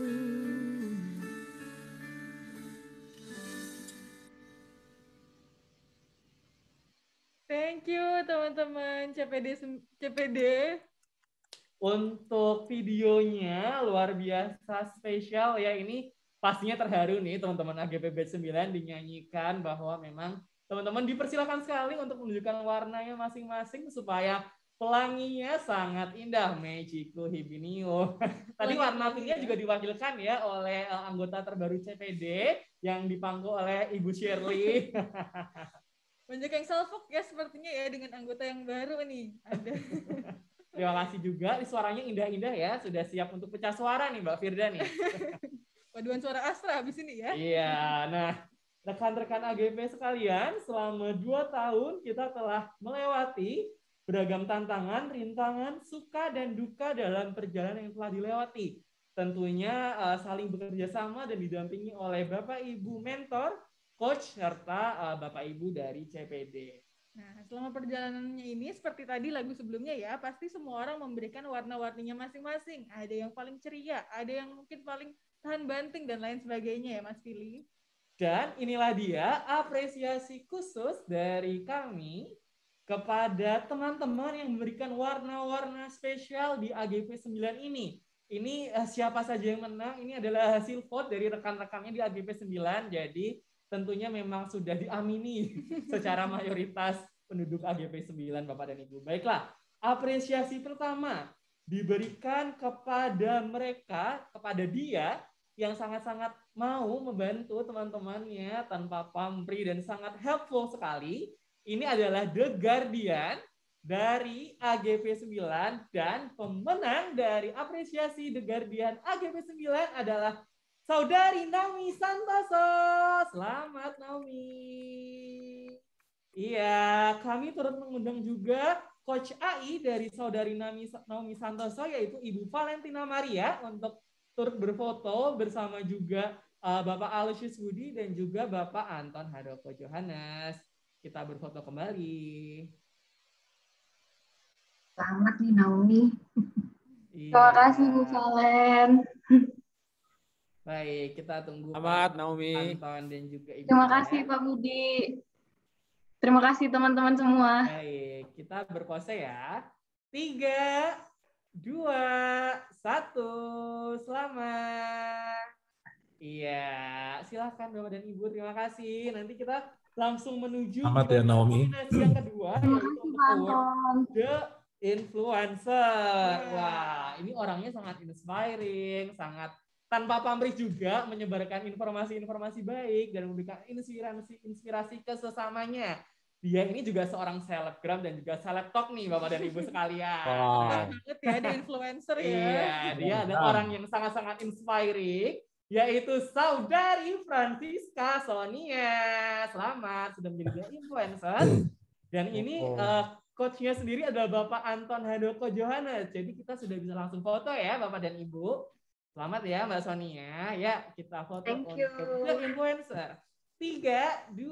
Thank you teman-teman CPD. Untuk videonya luar biasa spesial ya, ini pastinya terharu nih teman-teman AGP Batch 9 dinyanyikan bahwa memang teman-teman dipersilakan sekali untuk menunjukkan warnanya masing-masing supaya pelanginya sangat indah. Magico Hibinio. Tadi warna pinknya juga diwakilkan ya oleh anggota terbaru CPD yang dipangku oleh Ibu Shirley. Banyak yang salfok ya sepertinya ya dengan anggota yang baru nih. Ada. Terima kasih juga. Suaranya indah-indah ya. Sudah siap untuk pecah suara nih Mbak Firda nih. Paduan suara Astra habis ini ya. Iya. Nah, rekan-rekan AGP sekalian, selama 2 tahun kita telah melewati beragam tantangan, rintangan, suka dan duka dalam perjalanan yang telah dilewati. tentunya saling bekerja sama dan didampingi oleh Bapak Ibu mentor, coach, serta Bapak Ibu dari CPD. Nah, selama perjalanannya ini seperti tadi lagu sebelumnya ya, pasti semua orang memberikan warna-warninya masing-masing. Ada yang paling ceria, ada yang mungkin paling tahan banting dan lain sebagainya ya Mas Fili. Dan inilah dia apresiasi khusus dari kami kepada teman-teman yang memberikan warna-warna spesial di AGP 9 ini. Ini siapa saja yang menang, ini adalah hasil vote dari rekan-rekannya di AGP 9, jadi tentunya memang sudah diamini secara mayoritas penduduk AGP 9, Bapak dan Ibu. Baiklah, apresiasi pertama diberikan kepada mereka, kepada dia yang sangat-sangat mau membantu teman-temannya tanpa pamrih dan sangat helpful sekali. Ini adalah The Guardian dari AGP 9 dan pemenang dari apresiasi The Guardian AGP 9 adalah Saudari Naomi Santoso. Selamat Naomi. Iya, kami turut mengundang juga Coach AI dari Saudari Naomi Santoso, yaitu Ibu Valentina Maria, untuk turut berfoto bersama juga Bapak Aloysius Budi dan juga Bapak Anton Handoko Johannes. Kita berfoto kembali. Selamat nih Naomi. Iya. Terima kasih Bu Valen. Baik, kita tunggu Selamat Naomi. Anton dan juga Ibu. Terima kasih Pak Budi. Terima kasih teman-teman semua. Baik, kita berpose ya. 3, 2, 1. Selamat. Iya, silakan Bapak dan Ibu. Terima kasih. Nanti kita langsung menuju Selamat ya, Naomi. nominasi yang kedua, yaitu untuk award The Influencer. Wah, ini orangnya sangat inspiring, sangat tanpa pamrih juga menyebarkan informasi-informasi baik dan memberikan inspirasi ke sesamanya. Dia ini juga seorang selebgram dan juga seleb talk nih Bapak dan Ibu sekalian. Wow. Banget ya, ada influencer ya. Iya, dia ada orang yang sangat-sangat inspiring, yaitu Saudari Francisca Sonia. Selamat sudah menjadi influencer. Dan ini coachnya sendiri adalah Bapak Anton Handoko Johannes. Jadi kita sudah bisa langsung foto ya Bapak dan Ibu. Selamat ya Mbak Sonia. Ya, kita foto untuk The Influencer. 3, 2,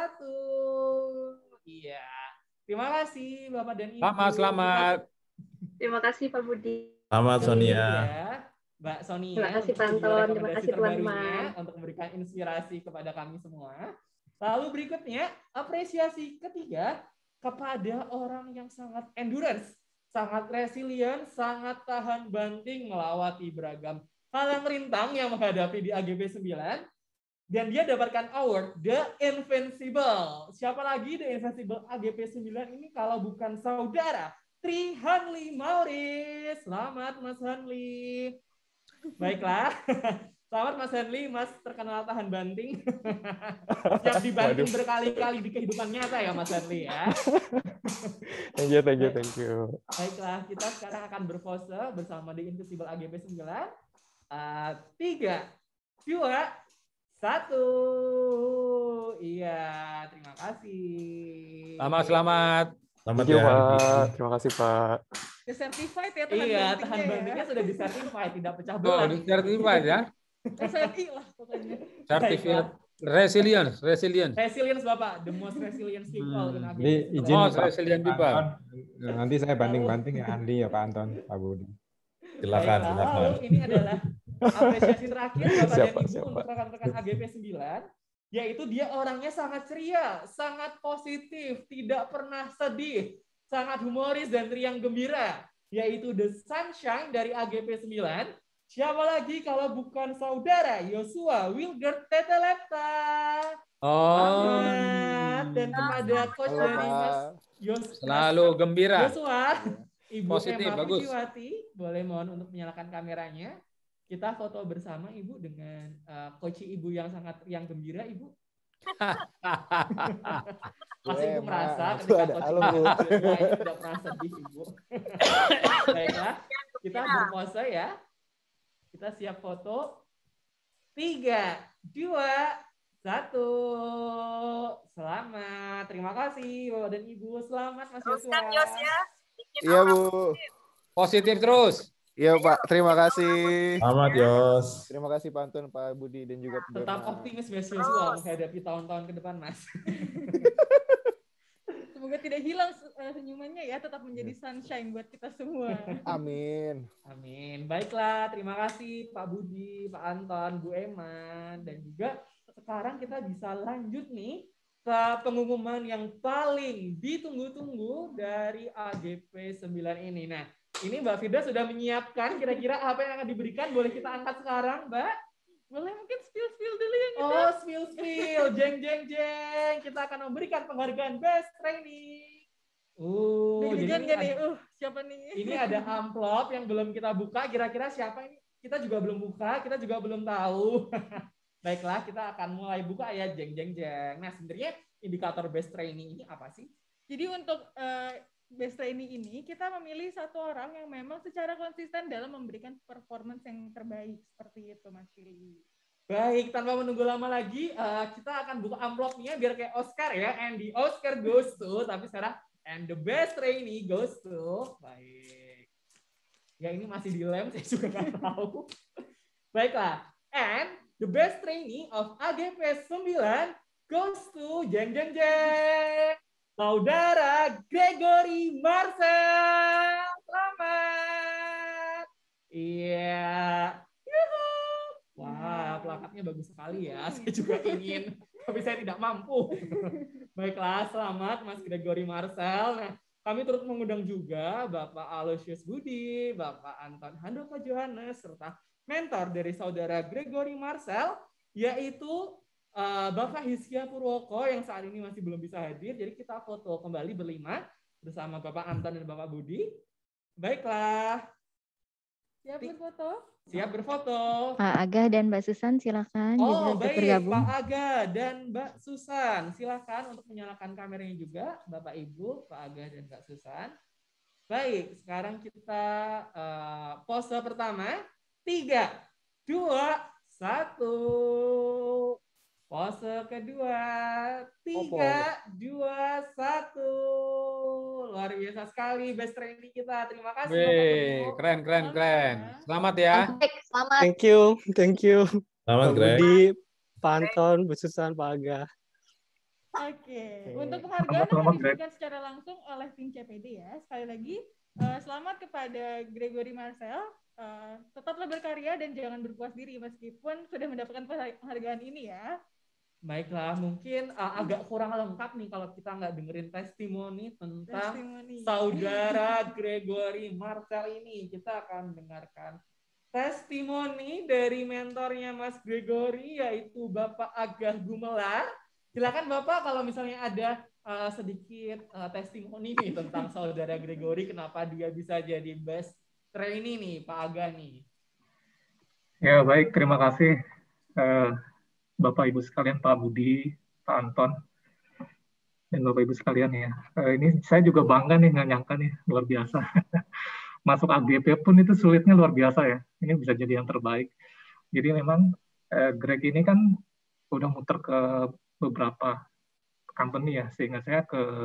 1. Iya. Terima kasih Bapak dan Ibu. Selamat. Terima kasih Pak Budi. Selamat Sonia. Mbak Sonia. Terima kasih Pak Anton. Terima kasih teman-teman. Untuk memberikan inspirasi kepada kami semua. Lalu berikutnya, apresiasi ketiga kepada orang yang sangat endurance, sangat resilient, sangat tahan banting melewati beragam halang rintang yang menghadapi di AGP 9. Dan dia dapatkan award The Invincible. Siapa lagi The Invincible AGP 9 ini kalau bukan saudara Tri Hanli Mauris. Selamat Mas Hanli. Baiklah. Selamat Mas Hanli, Mas terkenal tahan banting. Yang dibanting berkali-kali di kehidupan nyata ya Mas Hanli ya. Thank you. Baiklah, kita sekarang akan berpose bersama The Invisible AGP 9. 3, 2, 1. Iya, terima kasih. Selamat. Selamat ya, Pak. Terima kasih Pak. Certified ya tahan Iya, bantingnya tahan bantingnya ya. sudah disertified, tidak pecah Oh, belah. certified ya. SRI lah pokoknya. Certificate resilience Bapak, the most resilient people in AGP. Jadi izin Most Pak resilient people. Anton, nanti saya banting-banting ya Andi ya Pak Anton, Pak Budi. Silakan, Baiklah, silakan. lalu ini adalah apresiasi terakhir Bapak dan Ibu Siapa? untuk rekan-rekan AGP 9, yaitu dia orangnya sangat ceria, sangat positif, tidak pernah sedih, sangat humoris dan riang gembira, yaitu The Sunshine dari AGP 9. Siapa lagi kalau bukan saudara Yosua Wilder Teteleta. Selamat. Dan kepada coach Halo, dari Pak. Mas Selalu gembira. Yosua, Ibu Positif, Emma bagus. Pujiwati, boleh mohon untuk menyalakan kameranya. Kita foto bersama Ibu dengan coach Ibu yang sangat riang gembira, Ibu. Pasti Ibu merasa ketika ada coach halo, Ibu Bu. tidak pernah sedih, Ibu. Baiklah, kita berpose ya. Kita siap foto. 3, 2, 1. Selamat. Terima kasih Bapak dan Ibu. Selamat Mas Yosua. Teruskan Yos ya. Bikin Iya orang Bu. positif. Positif terus. Iya Pak, terima kasih. Selamat Yos. Terima kasih Pak Anton, Pak Budi, dan juga Pak Tetap Bema. optimis Mas Yosua menghadapi tahun-tahun ke depan, Mas. Semoga tidak hilang senyumannya ya, tetap menjadi sunshine buat kita semua. Amin. Amin. Baiklah, terima kasih Pak Budi, Pak Anton, Bu Eman, dan juga sekarang kita bisa lanjut nih ke pengumuman yang paling ditunggu-tunggu dari AGP 9 ini. Nah, ini Mbak Firda sudah menyiapkan kira-kira apa yang akan diberikan. Boleh kita angkat sekarang, Mbak? Boleh mungkin spill dulu yang kita. Oh, spill. Jeng. Kita akan memberikan penghargaan Best Trainee. Jadi ini siapa nih? Ini ada amplop yang belum kita buka. Kira-kira siapa ini? Kita juga belum buka, kita juga belum tahu. Baiklah, kita akan mulai buka ya, jeng. Nah, sebenarnya indikator Best Trainee ini apa sih? Jadi untuk Best Trainee ini kita memilih satu orang yang memang secara konsisten dalam memberikan performance yang terbaik, seperti itu Mas Fili. Baik, tanpa menunggu lama lagi, kita akan buka amplopnya biar kayak Oscar ya. And the Oscar goes to, tapi sekarang and the Best Trainee goes to. Baik. Ya ini masih dilem, saya juga nggak tahu. Baiklah, and the Best Trainee of AGP 9 goes to jeng. Saudara Gregory Marcel, selamat. Iya. Wah, plakatnya bagus sekali ya. Saya juga ingin, tapi saya tidak mampu. Baiklah, selamat Mas Gregory Marcel. Nah, kami turut mengundang juga Bapak Aloysius Budi, Bapak Anton Handoko Johannes, serta mentor dari Saudara Gregory Marcel, yaitu Bapak Hiskia Purwoko yang saat ini masih belum bisa hadir. Jadi kita foto kembali berlima bersama Bapak Anton dan Bapak Budi. Baiklah. Siap berfoto? Siap berfoto. Pak Aga dan Mbak Susan silakan juga baik, bergabung. Pak Aga dan Mbak Susan silakan untuk menyalakan kameranya juga, Bapak Ibu, Pak Aga dan Mbak Susan. Baik, sekarang kita pose pertama. 3, 2, 1. Pose kedua, 3, 2, 1. Luar biasa sekali Best Trainee kita. Terima kasih. Keren. Selamat ya. Selamat. Thank you. Selamat, Pak Greg. Budi, Pak Anton, Bu Susan, Pak Aga. Oke. Untuk penghargaan akan diberikan secara langsung oleh tim CPD ya. Sekali lagi, selamat kepada Gregory Marcel. Tetaplah berkarya dan jangan berpuas diri meskipun sudah mendapatkan penghargaan ini ya. Baiklah, mungkin agak kurang lengkap nih kalau kita nggak dengerin testimoni tentang Saudara Gregory Marcel ini. Kita akan dengarkan testimoni dari mentornya Mas Gregory, yaitu Bapak Agah Gumelar. Silakan Bapak kalau misalnya ada sedikit testimoni nih tentang Saudara Gregory, kenapa dia bisa jadi Best Trainee nih, Pak Agah nih. Ya baik, terima kasih. Bapak Ibu sekalian, Pak Budi, Pak Anton, dan Bapak Ibu sekalian ya. Ini saya juga bangga nih, nggak nyangka nih, luar biasa. Masuk AGP pun itu sulitnya luar biasa ya. Ini bisa jadi yang terbaik. Jadi memang Greg ini kan udah muter ke beberapa company ya, sehingga saya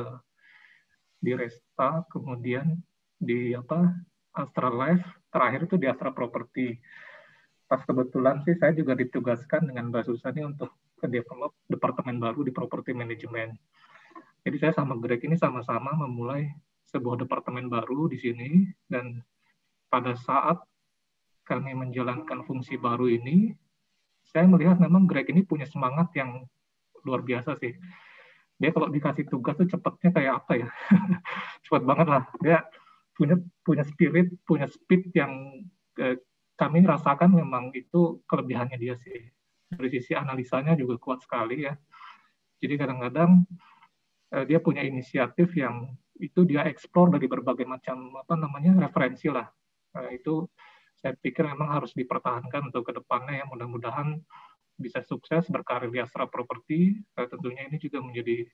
di Resta, kemudian di Astra Life, terakhir itu di Astra Property. Pas kebetulan sih saya juga ditugaskan dengan Mbak Susani untuk ke develop departemen baru di property management. Jadi saya sama Greg ini sama-sama memulai sebuah departemen baru di sini, dan pada saat kami menjalankan fungsi baru ini, saya melihat memang Greg ini punya semangat yang luar biasa sih. Dia kalau dikasih tugas tuh cepatnya kayak apa ya? Cepat banget lah. Dia punya spirit, punya speed yang kami rasakan memang itu kelebihannya dia sih. Dari sisi analisanya juga kuat sekali ya. Jadi kadang-kadang dia punya inisiatif yang itu dia eksplor dari berbagai macam referensi lah. Itu saya pikir memang harus dipertahankan untuk kedepannya ya. Mudah-mudahan bisa sukses berkarir di Astra Property. Tentunya ini juga menjadi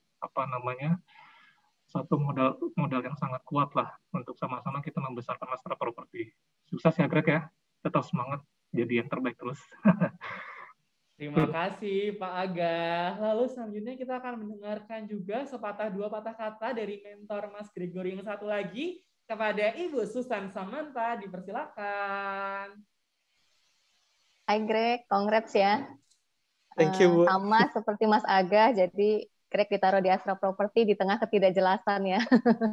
satu modal yang sangat kuat lah untuk sama-sama kita membesarkan Astra Property. Sukses ya Greg ya. Tetap semangat jadi yang terbaik terus. Terima kasih Pak Aga. Lalu selanjutnya kita akan mendengarkan juga sepatah dua patah kata dari mentor Mas Gregory yang satu lagi. kepada Ibu Susan Samantha, dipersilakan. Hai Greg, congrats ya. Thank you, Bu. Sama seperti Mas Aga, jadi Greg ditaruh di Astra Property di tengah ketidakjelasan ya.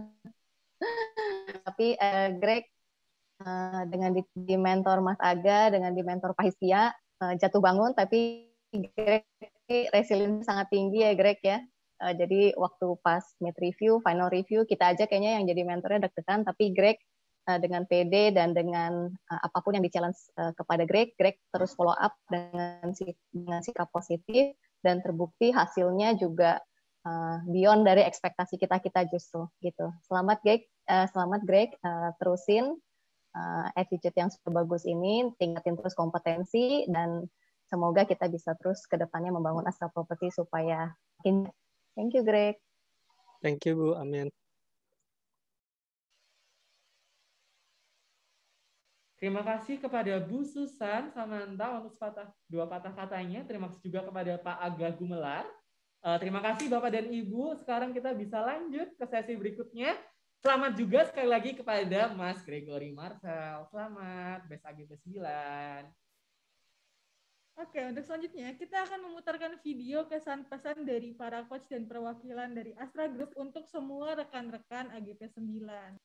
Tapi Greg dengan di mentor Mas Aga, dengan di mentor Pak Hiskia, jatuh bangun, tapi Greg resilience sangat tinggi ya Greg ya. Jadi waktu pas mid review, final review, kita aja kayaknya yang jadi mentornya deg-degan, tapi Greg dengan PD dan dengan apapun yang di-challenge kepada Greg terus follow up dengan sikap positif, dan terbukti hasilnya juga beyond dari ekspektasi kita justru gitu. Selamat Greg, terusin attitude yang super bagus ini, tingkatin terus kompetensi, dan semoga kita bisa terus ke depannya membangun Astra Property supaya makin. Thank you, Greg. Thank you, Bu. Amin. Terima kasih kepada Bu Susan Samantha untuk dua patah katanya. Terima kasih juga kepada Pak Aga Gumelar. Terima kasih Bapak dan Ibu. Sekarang kita bisa lanjut ke sesi berikutnya. Selamat juga sekali lagi kepada Mas Gregory Marcel. Selamat Best AGP 9. Oke, untuk selanjutnya kita akan memutarkan video kesan pesan dari para coach dan perwakilan dari Astra Group untuk semua rekan-rekan AGP 9.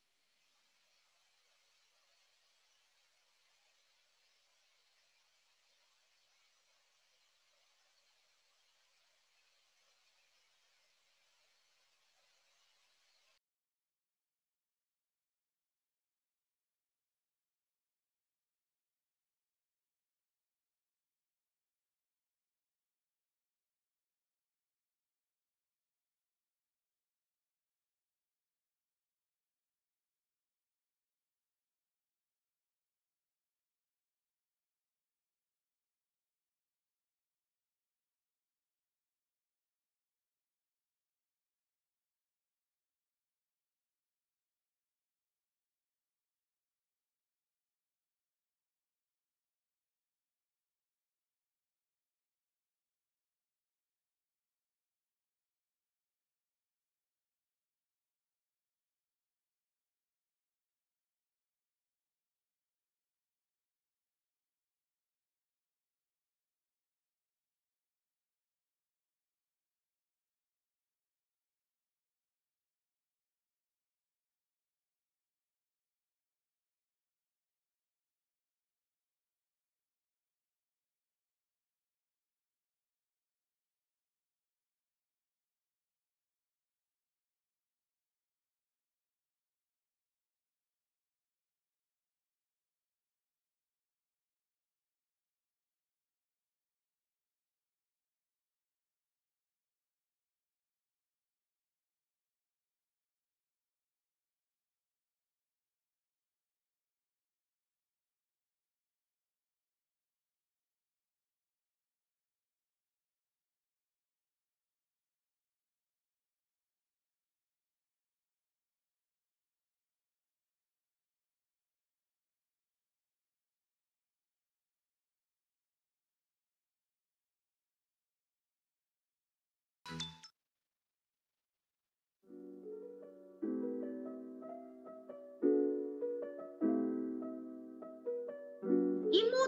Imut,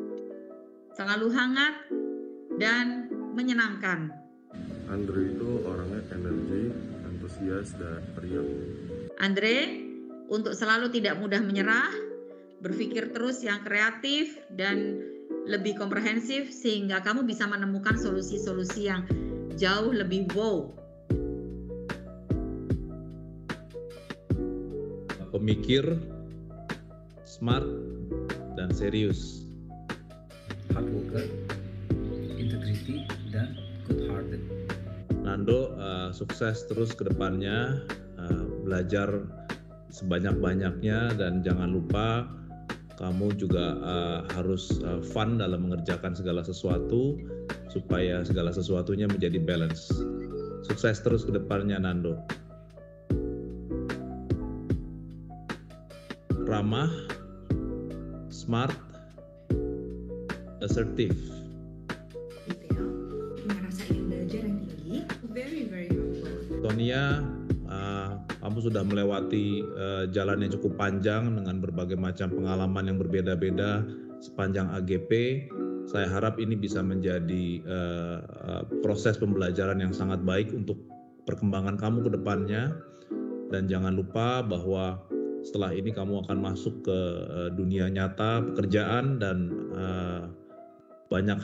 selalu hangat, dan menyenangkan. Andre itu orangnya energi, antusias, dan periang. Andre, untuk selalu tidak mudah menyerah, berpikir terus yang kreatif dan lebih komprehensif sehingga kamu bisa menemukan solusi-solusi yang jauh lebih wow. Pemikir, smart, dan serius. Hard worker, integrity, dan good hearted. Nando sukses terus ke depannya, belajar sebanyak-banyaknya, dan jangan lupa kamu juga harus fun dalam mengerjakan segala sesuatu supaya segala sesuatunya menjadi balance. Sukses terus ke depannya, Nando. Ramah, smart, assertive. Punya rasa ingin belajar yang tinggi, very humble. Tonia, Kamu sudah melewati jalan yang cukup panjang dengan berbagai macam pengalaman yang berbeda-beda sepanjang AGP. Saya harap ini bisa menjadi proses pembelajaran yang sangat baik untuk perkembangan kamu ke depannya. Dan jangan lupa bahwa setelah ini kamu akan masuk ke dunia nyata pekerjaan dan banyak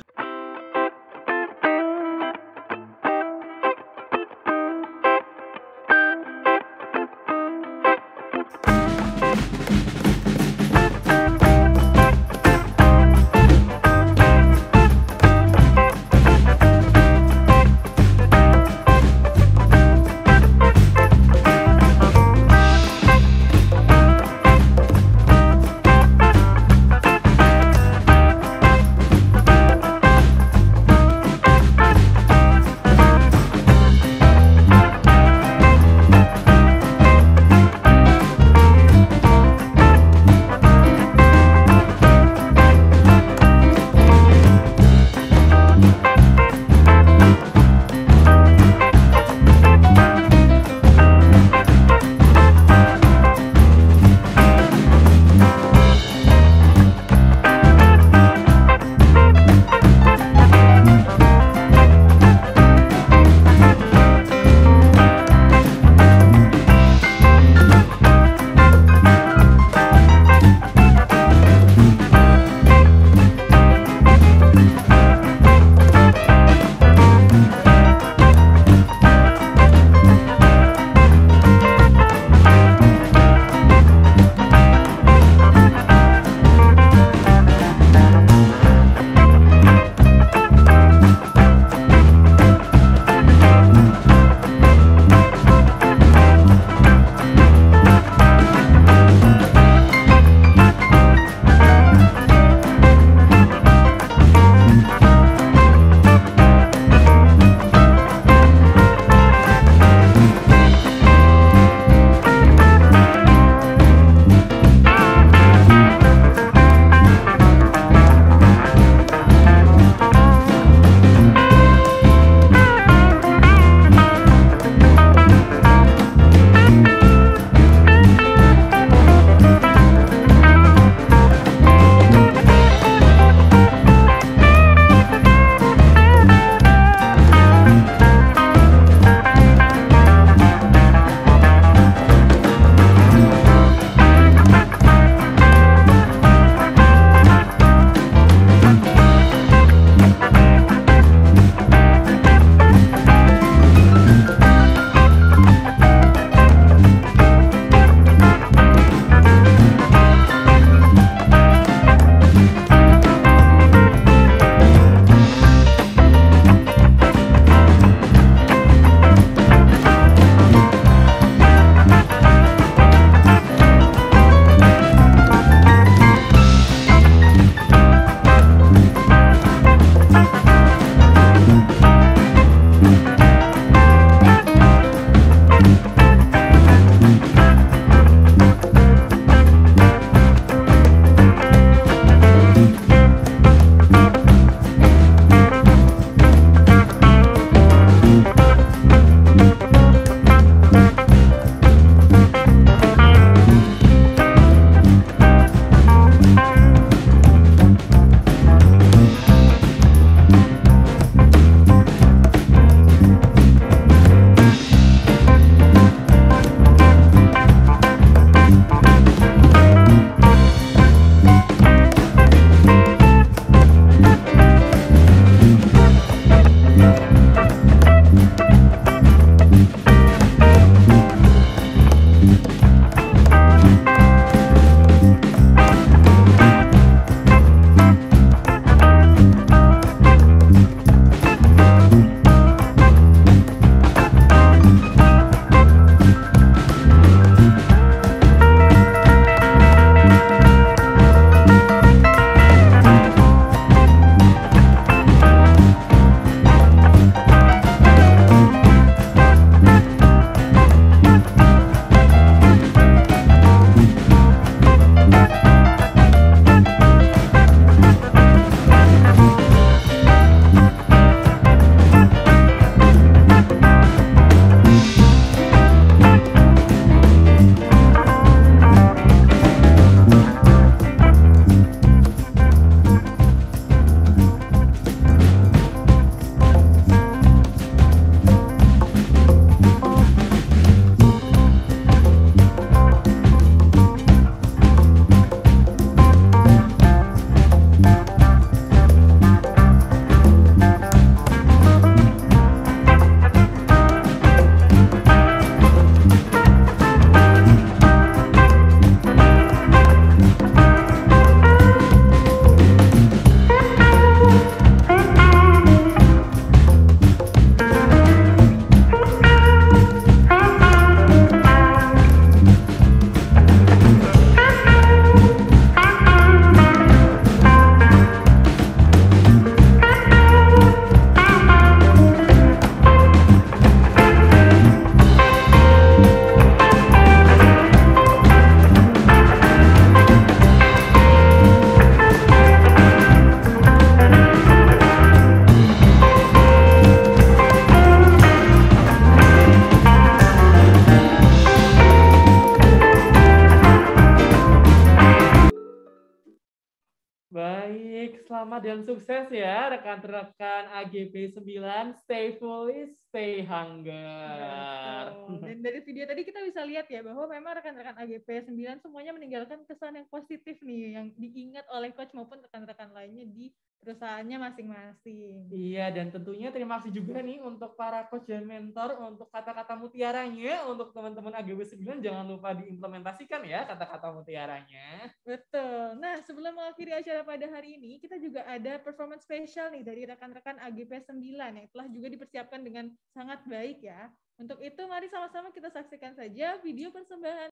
selamat dan sukses ya rekan-rekan AGP 9. Stay foolish, stay hunger. Dan dari video tadi kita bisa lihat ya bahwa memang rekan-rekan AGP 9 semuanya meninggalkan kesan yang positif nih yang diingat oleh coach maupun rekan-rekan lainnya di perusahaannya masing-masing. Iya, dan tentunya terima kasih juga nih untuk para coach dan mentor untuk kata-kata mutiaranya. Untuk teman-teman AGP 9 jangan lupa diimplementasikan ya kata-kata mutiaranya. Betul. Nah, sebelum mengakhiri acara pada hari ini, kita juga ada performance spesial nih dari rekan-rekan AGP 9 yang telah juga dipersiapkan dengan sangat baik ya. Untuk itu, mari sama-sama kita saksikan saja video persembahan.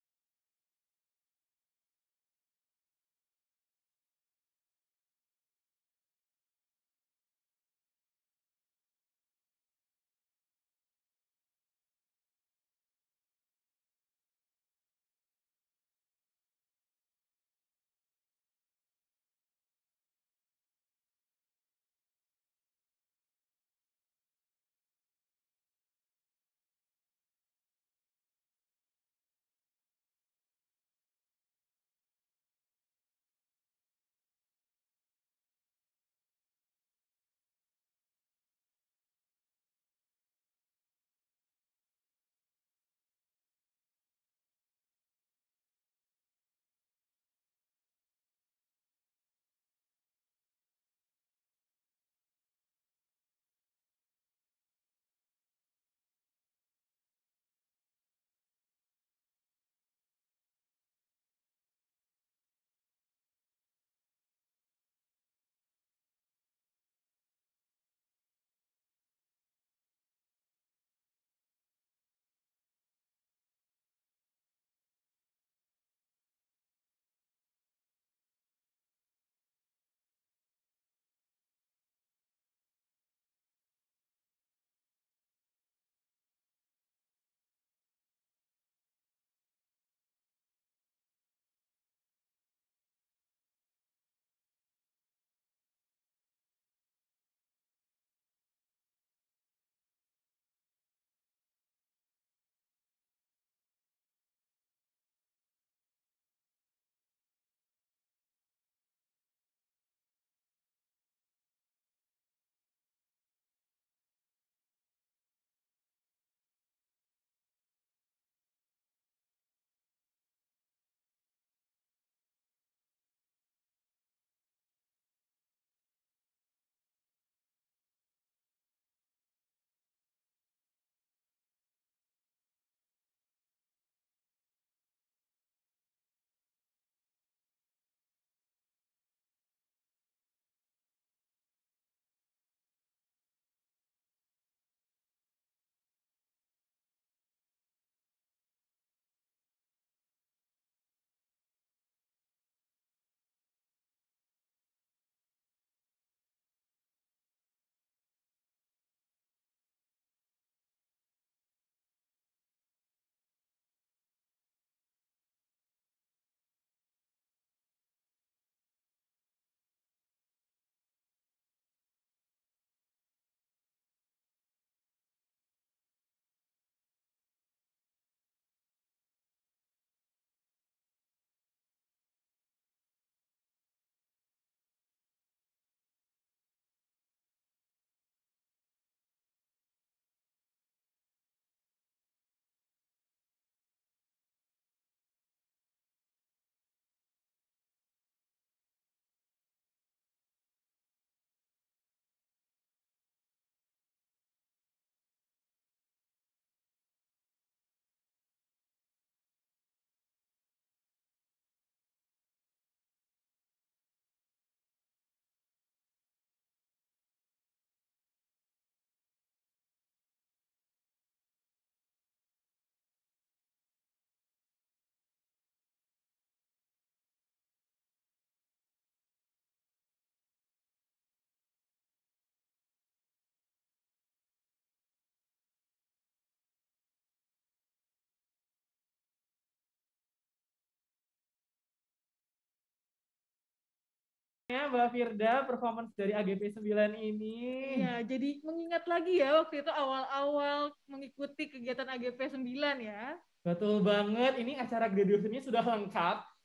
Ya, Mbak Firda, performance dari AGP 9 ini. Iya, jadi mengingat lagi ya waktu itu awal-awal mengikuti kegiatan AGP 9 ya. Betul banget, ini acara graduation-nya sudah lengkap.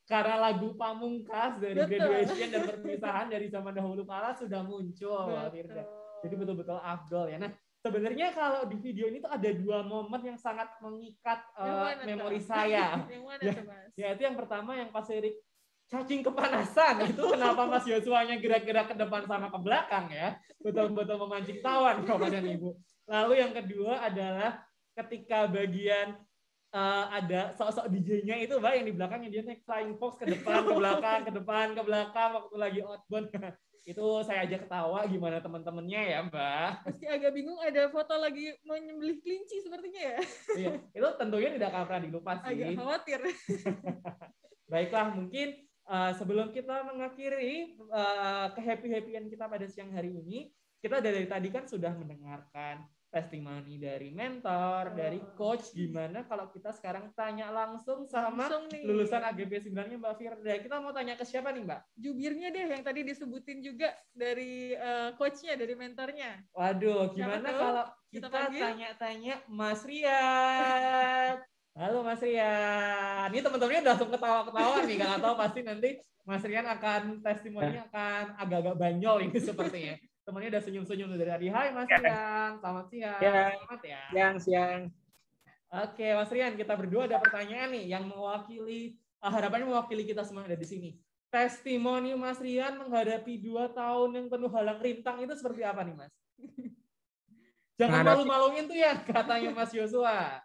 karena lagu pamungkas dari graduation dan perpisahan dari zaman dahulu kala sudah muncul, Mbak Firda. Jadi betul-betul afdol ya. Nah, sebenarnya kalau di video ini tuh ada 2 momen yang sangat mengikat memori saya. Yang mana tuh, Mas? Yaitu yang pertama yang pas Erik cacing kepanasan, itu kenapa Mas Yosua-nya gerak-gerak ke depan sama ke belakang ya. Betul-betul memancing tawan Bapak dan Ibu. Lalu yang kedua adalah ketika bagian ada sosok DJ-nya itu Mbak yang di belakangnya dia naik flying fox ke depan, ke belakang, ke depan, ke belakang waktu lagi outbound. Itu saya aja ketawa, gimana teman-temannya ya Mbak? Meski agak bingung ada foto lagi menyembelih kelinci sepertinya ya. Iya, itu tentunya tidak akan pernah dilupa sih. Agak khawatir. Baiklah, mungkin sebelum kita mengakhiri kehappy-happyan kita pada siang hari ini, kita dari tadi kan sudah mendengarkan testimoni dari mentor, dari coach, gimana kalau kita sekarang tanya langsung sama lulusan AGP 9-nya Mbak Firda. Kita mau tanya ke siapa nih Mbak? Jubirnya deh yang tadi disebutin juga dari coachnya, dari mentornya. Waduh, gimana kalau kita tanya-tanya Mas Rian? Halo Mas Rian. Ini teman-temannya udah langsung ketawa-ketawa nih, nggak tahu pasti nanti Mas Rian akan testimoninya akan agak-agak banyol ini sepertinya. Temannya udah senyum-senyum dari tadi. Hai Mas Rian, selamat siang. Selamat ya. Siang. Oke Mas Rian, kita berdua ada pertanyaan nih yang mewakili, harapannya mewakili kita semua ada di sini. Testimoni Mas Rian menghadapi 2 tahun yang penuh halang rintang itu seperti apa nih Mas? Jangan malu-maluin tuh ya katanya Mas Yosua.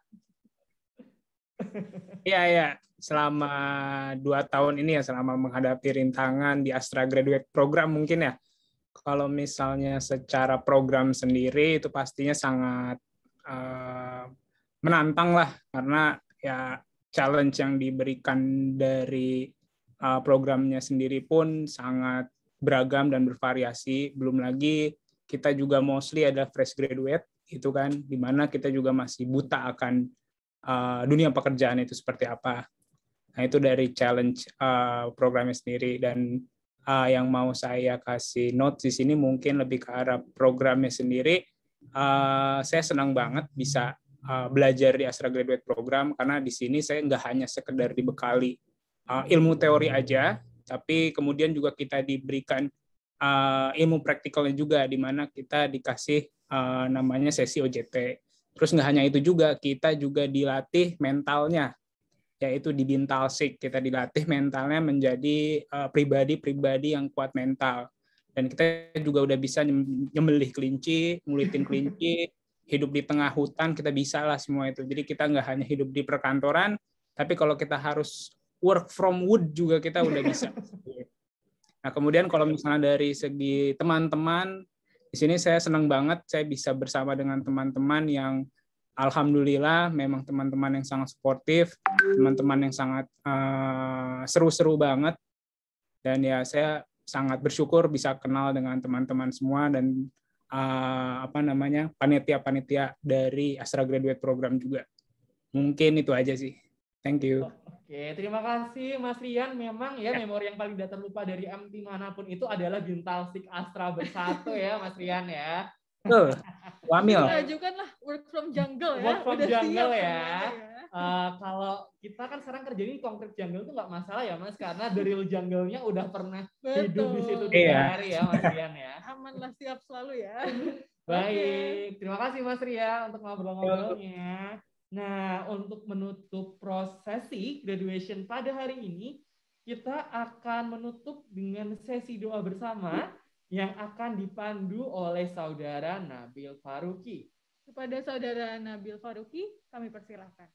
Iya. Selama 2 tahun ini ya, selama menghadapi rintangan di Astra Graduate Program mungkin ya. Kalau misalnya secara program sendiri itu pastinya sangat menantang lah, karena ya challenge yang diberikan dari programnya sendiri pun sangat beragam dan bervariasi. Belum lagi kita juga mostly ada fresh graduate, itu kan, dimana kita juga masih buta akan dunia pekerjaan itu seperti apa. Nah itu dari challenge programnya sendiri. Dan yang mau saya kasih note di sini mungkin lebih ke arah programnya sendiri. Saya senang banget bisa belajar di Astra Graduate Program, karena di sini saya nggak hanya sekedar dibekali ilmu teori aja, tapi kemudian juga kita diberikan ilmu praktikalnya juga, di mana kita dikasih namanya sesi OJT. Terus nggak hanya itu juga, kita juga dilatih mentalnya, yaitu di Bintalsik kita dilatih mentalnya menjadi pribadi-pribadi yang kuat mental. Dan kita juga udah bisa nyembelih kelinci, ngulitin kelinci, hidup di tengah hutan, kita bisa lah semua itu. Jadi kita nggak hanya hidup di perkantoran, tapi kalau kita harus work from wood juga kita udah bisa. Nah kemudian kalau misalnya dari segi teman-teman, di sini saya senang banget saya bisa bersama dengan teman-teman yang alhamdulillah memang teman-teman yang sangat suportif, teman-teman yang sangat seru-seru banget. Dan ya saya sangat bersyukur bisa kenal dengan teman-teman semua dan panitia-panitia dari Astra Graduate Program juga. Mungkin itu aja sih. Thank you. Oke, terima kasih Mas Rian. Memang ya memori yang paling tak terlupa dari MT manapun itu adalah Bintalsik Astra bersatu ya Mas Rian ya. Wamil. Ajukanlah work from jungle ya. Work from udah jungle siap ya. Kalau kita kan sekarang kerja di konkret jungle itu nggak masalah ya Mas, karena dari jungle-nya udah pernah hidup di situ 3 hari ya Mas Rian ya. Aman lah, siap selalu ya. Baik, terima kasih Mas Rian untuk ngobrol-ngobrolnya. Nah, untuk menutup prosesi graduation pada hari ini, kita akan menutup dengan sesi doa bersama yang akan dipandu oleh Saudara Nabil Faruqi. Kepada Saudara Nabil Faruqi, kami persilahkan.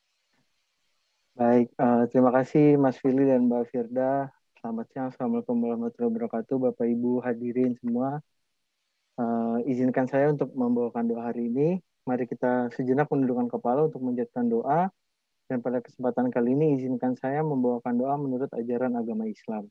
Baik, terima kasih Mas Fili dan Mbak Firda. Selamat siang, Assalamualaikum warahmatullahi wabarakatuh, Bapak Ibu hadirin semua. Izinkan saya untuk membawakan doa hari ini. Mari kita sejenak menundukkan kepala untuk menjatuhkan doa. Dan pada kesempatan kali ini izinkan saya membawakan doa menurut ajaran agama Islam.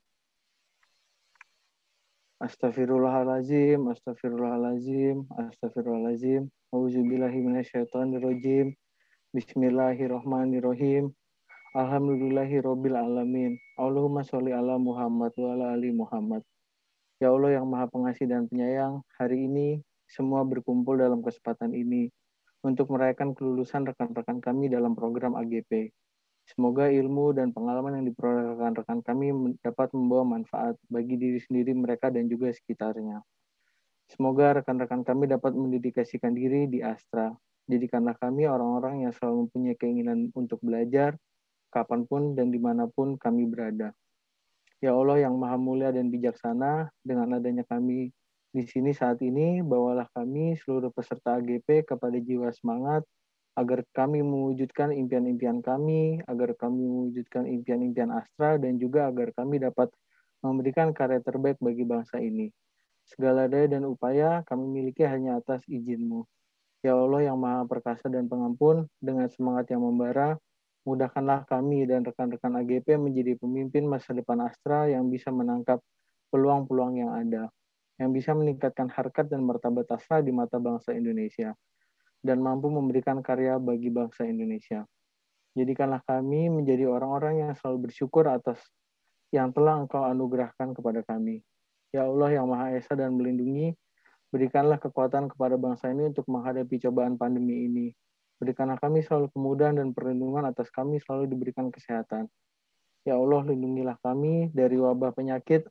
Astaghfirullahalazim, astaghfirullahalazim, astaghfirullahalazim. Auzubillahi minasyaitonirrajim. Bismillahirrahmanirrahim. Alhamdulillahirabbil alamin. Allahumma sholli ala Muhammad wa ala ali Muhammad. Ya Allah yang Maha Pengasih dan Penyayang, hari ini semua berkumpul dalam kesempatan ini untuk merayakan kelulusan rekan-rekan kami dalam program AGP. Semoga ilmu dan pengalaman yang diperoleh rekan-rekan kami dapat membawa manfaat bagi diri sendiri, mereka, dan juga sekitarnya. Semoga rekan-rekan kami dapat mendedikasikan diri di Astra. Jadikanlah kami orang-orang yang selalu mempunyai keinginan untuk belajar, kapanpun dan dimanapun kami berada. Ya Allah yang maha mulia dan bijaksana, dengan adanya kami di sini saat ini, bawalah kami seluruh peserta AGP kepada jiwa semangat, agar kami mewujudkan impian-impian kami, agar kami mewujudkan impian-impian Astra, dan juga agar kami dapat memberikan karya terbaik bagi bangsa ini. Segala daya dan upaya kami miliki hanya atas izin-Mu. Ya Allah yang maha perkasa dan pengampun, dengan semangat yang membara, mudahkanlah kami dan rekan-rekan AGP menjadi pemimpin masa depan Astra yang bisa menangkap peluang-peluang yang ada, yang bisa meningkatkan harkat dan martabat Astra di mata bangsa Indonesia, dan mampu memberikan karya bagi bangsa Indonesia. Jadikanlah kami menjadi orang-orang yang selalu bersyukur atas yang telah Engkau anugerahkan kepada kami. Ya Allah yang Maha Esa dan melindungi, berikanlah kekuatan kepada bangsa ini untuk menghadapi cobaan pandemi ini. Berikanlah kami selalu kemudahan dan perlindungan atas kami selalu diberikan kesehatan. Ya Allah, lindungilah kami dari wabah penyakit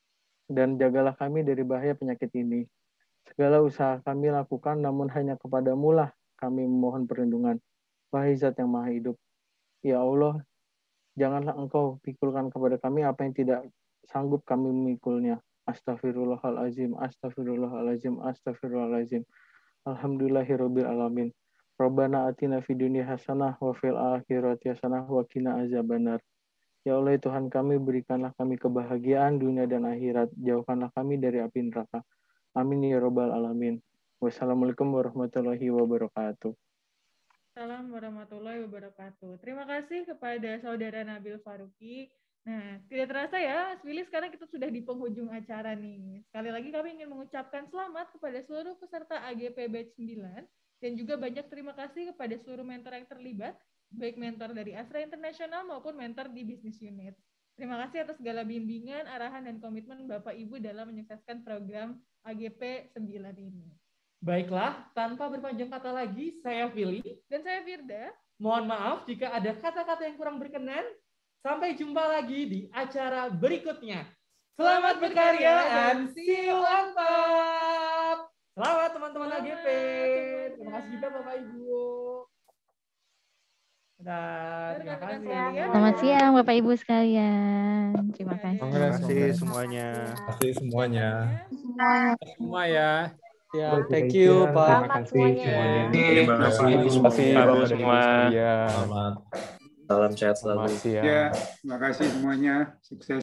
dan jagalah kami dari bahaya penyakit ini. Segala usaha kami lakukan, namun hanya kepadamu lah kami memohon perlindungan. Wahai Zat yang Maha Hidup. Ya Allah, janganlah Engkau pikulkan kepada kami apa yang tidak sanggup kami memikulnya. Astaghfirullahalazim, astaghfirullahalazim, astaghfirullahalazim. Alhamdulillahirabbil alamin. Rabbana atina fid dunya hasanah wa fil akhirati hasanah wa qina azabannar. Ya Allah Tuhan kami, berikanlah kami kebahagiaan dunia dan akhirat. Jauhkanlah kami dari api neraka. Amin ya rabbal alamin. Wassalamualaikum warahmatullahi wabarakatuh. Assalamualaikum warahmatullahi wabarakatuh. Terima kasih kepada Saudara Nabil Faruqi. Nah, tidak terasa ya, Mas Willy, sekarang kita sudah di penghujung acara nih. Sekali lagi kami ingin mengucapkan selamat kepada seluruh peserta AGP Batch 9 dan juga banyak terima kasih kepada seluruh mentor yang terlibat, baik mentor dari Astra International maupun mentor di Business Unit. Terima kasih atas segala bimbingan, arahan, dan komitmen Bapak Ibu dalam menyukseskan program AGP 9 ini. Baiklah, tanpa berpanjang kata lagi, saya Willy. Dan saya Firda. Mohon maaf jika ada kata-kata yang kurang berkenan. Sampai jumpa lagi di acara berikutnya. Selamat berkarya and see you on top. Selamat teman-teman AGP. Terima kasih juga Bapak Ibu. Terima kasih. Selamat siang Bapak Ibu sekalian. Terima kasih. Terima kasih semuanya. Terima kasih semuanya. Semua ya. Ya, thank you Pak. Terima kasih Bapak semua. Selamat. Salam sehat selalu. Ya, terima kasih semuanya. Sukses.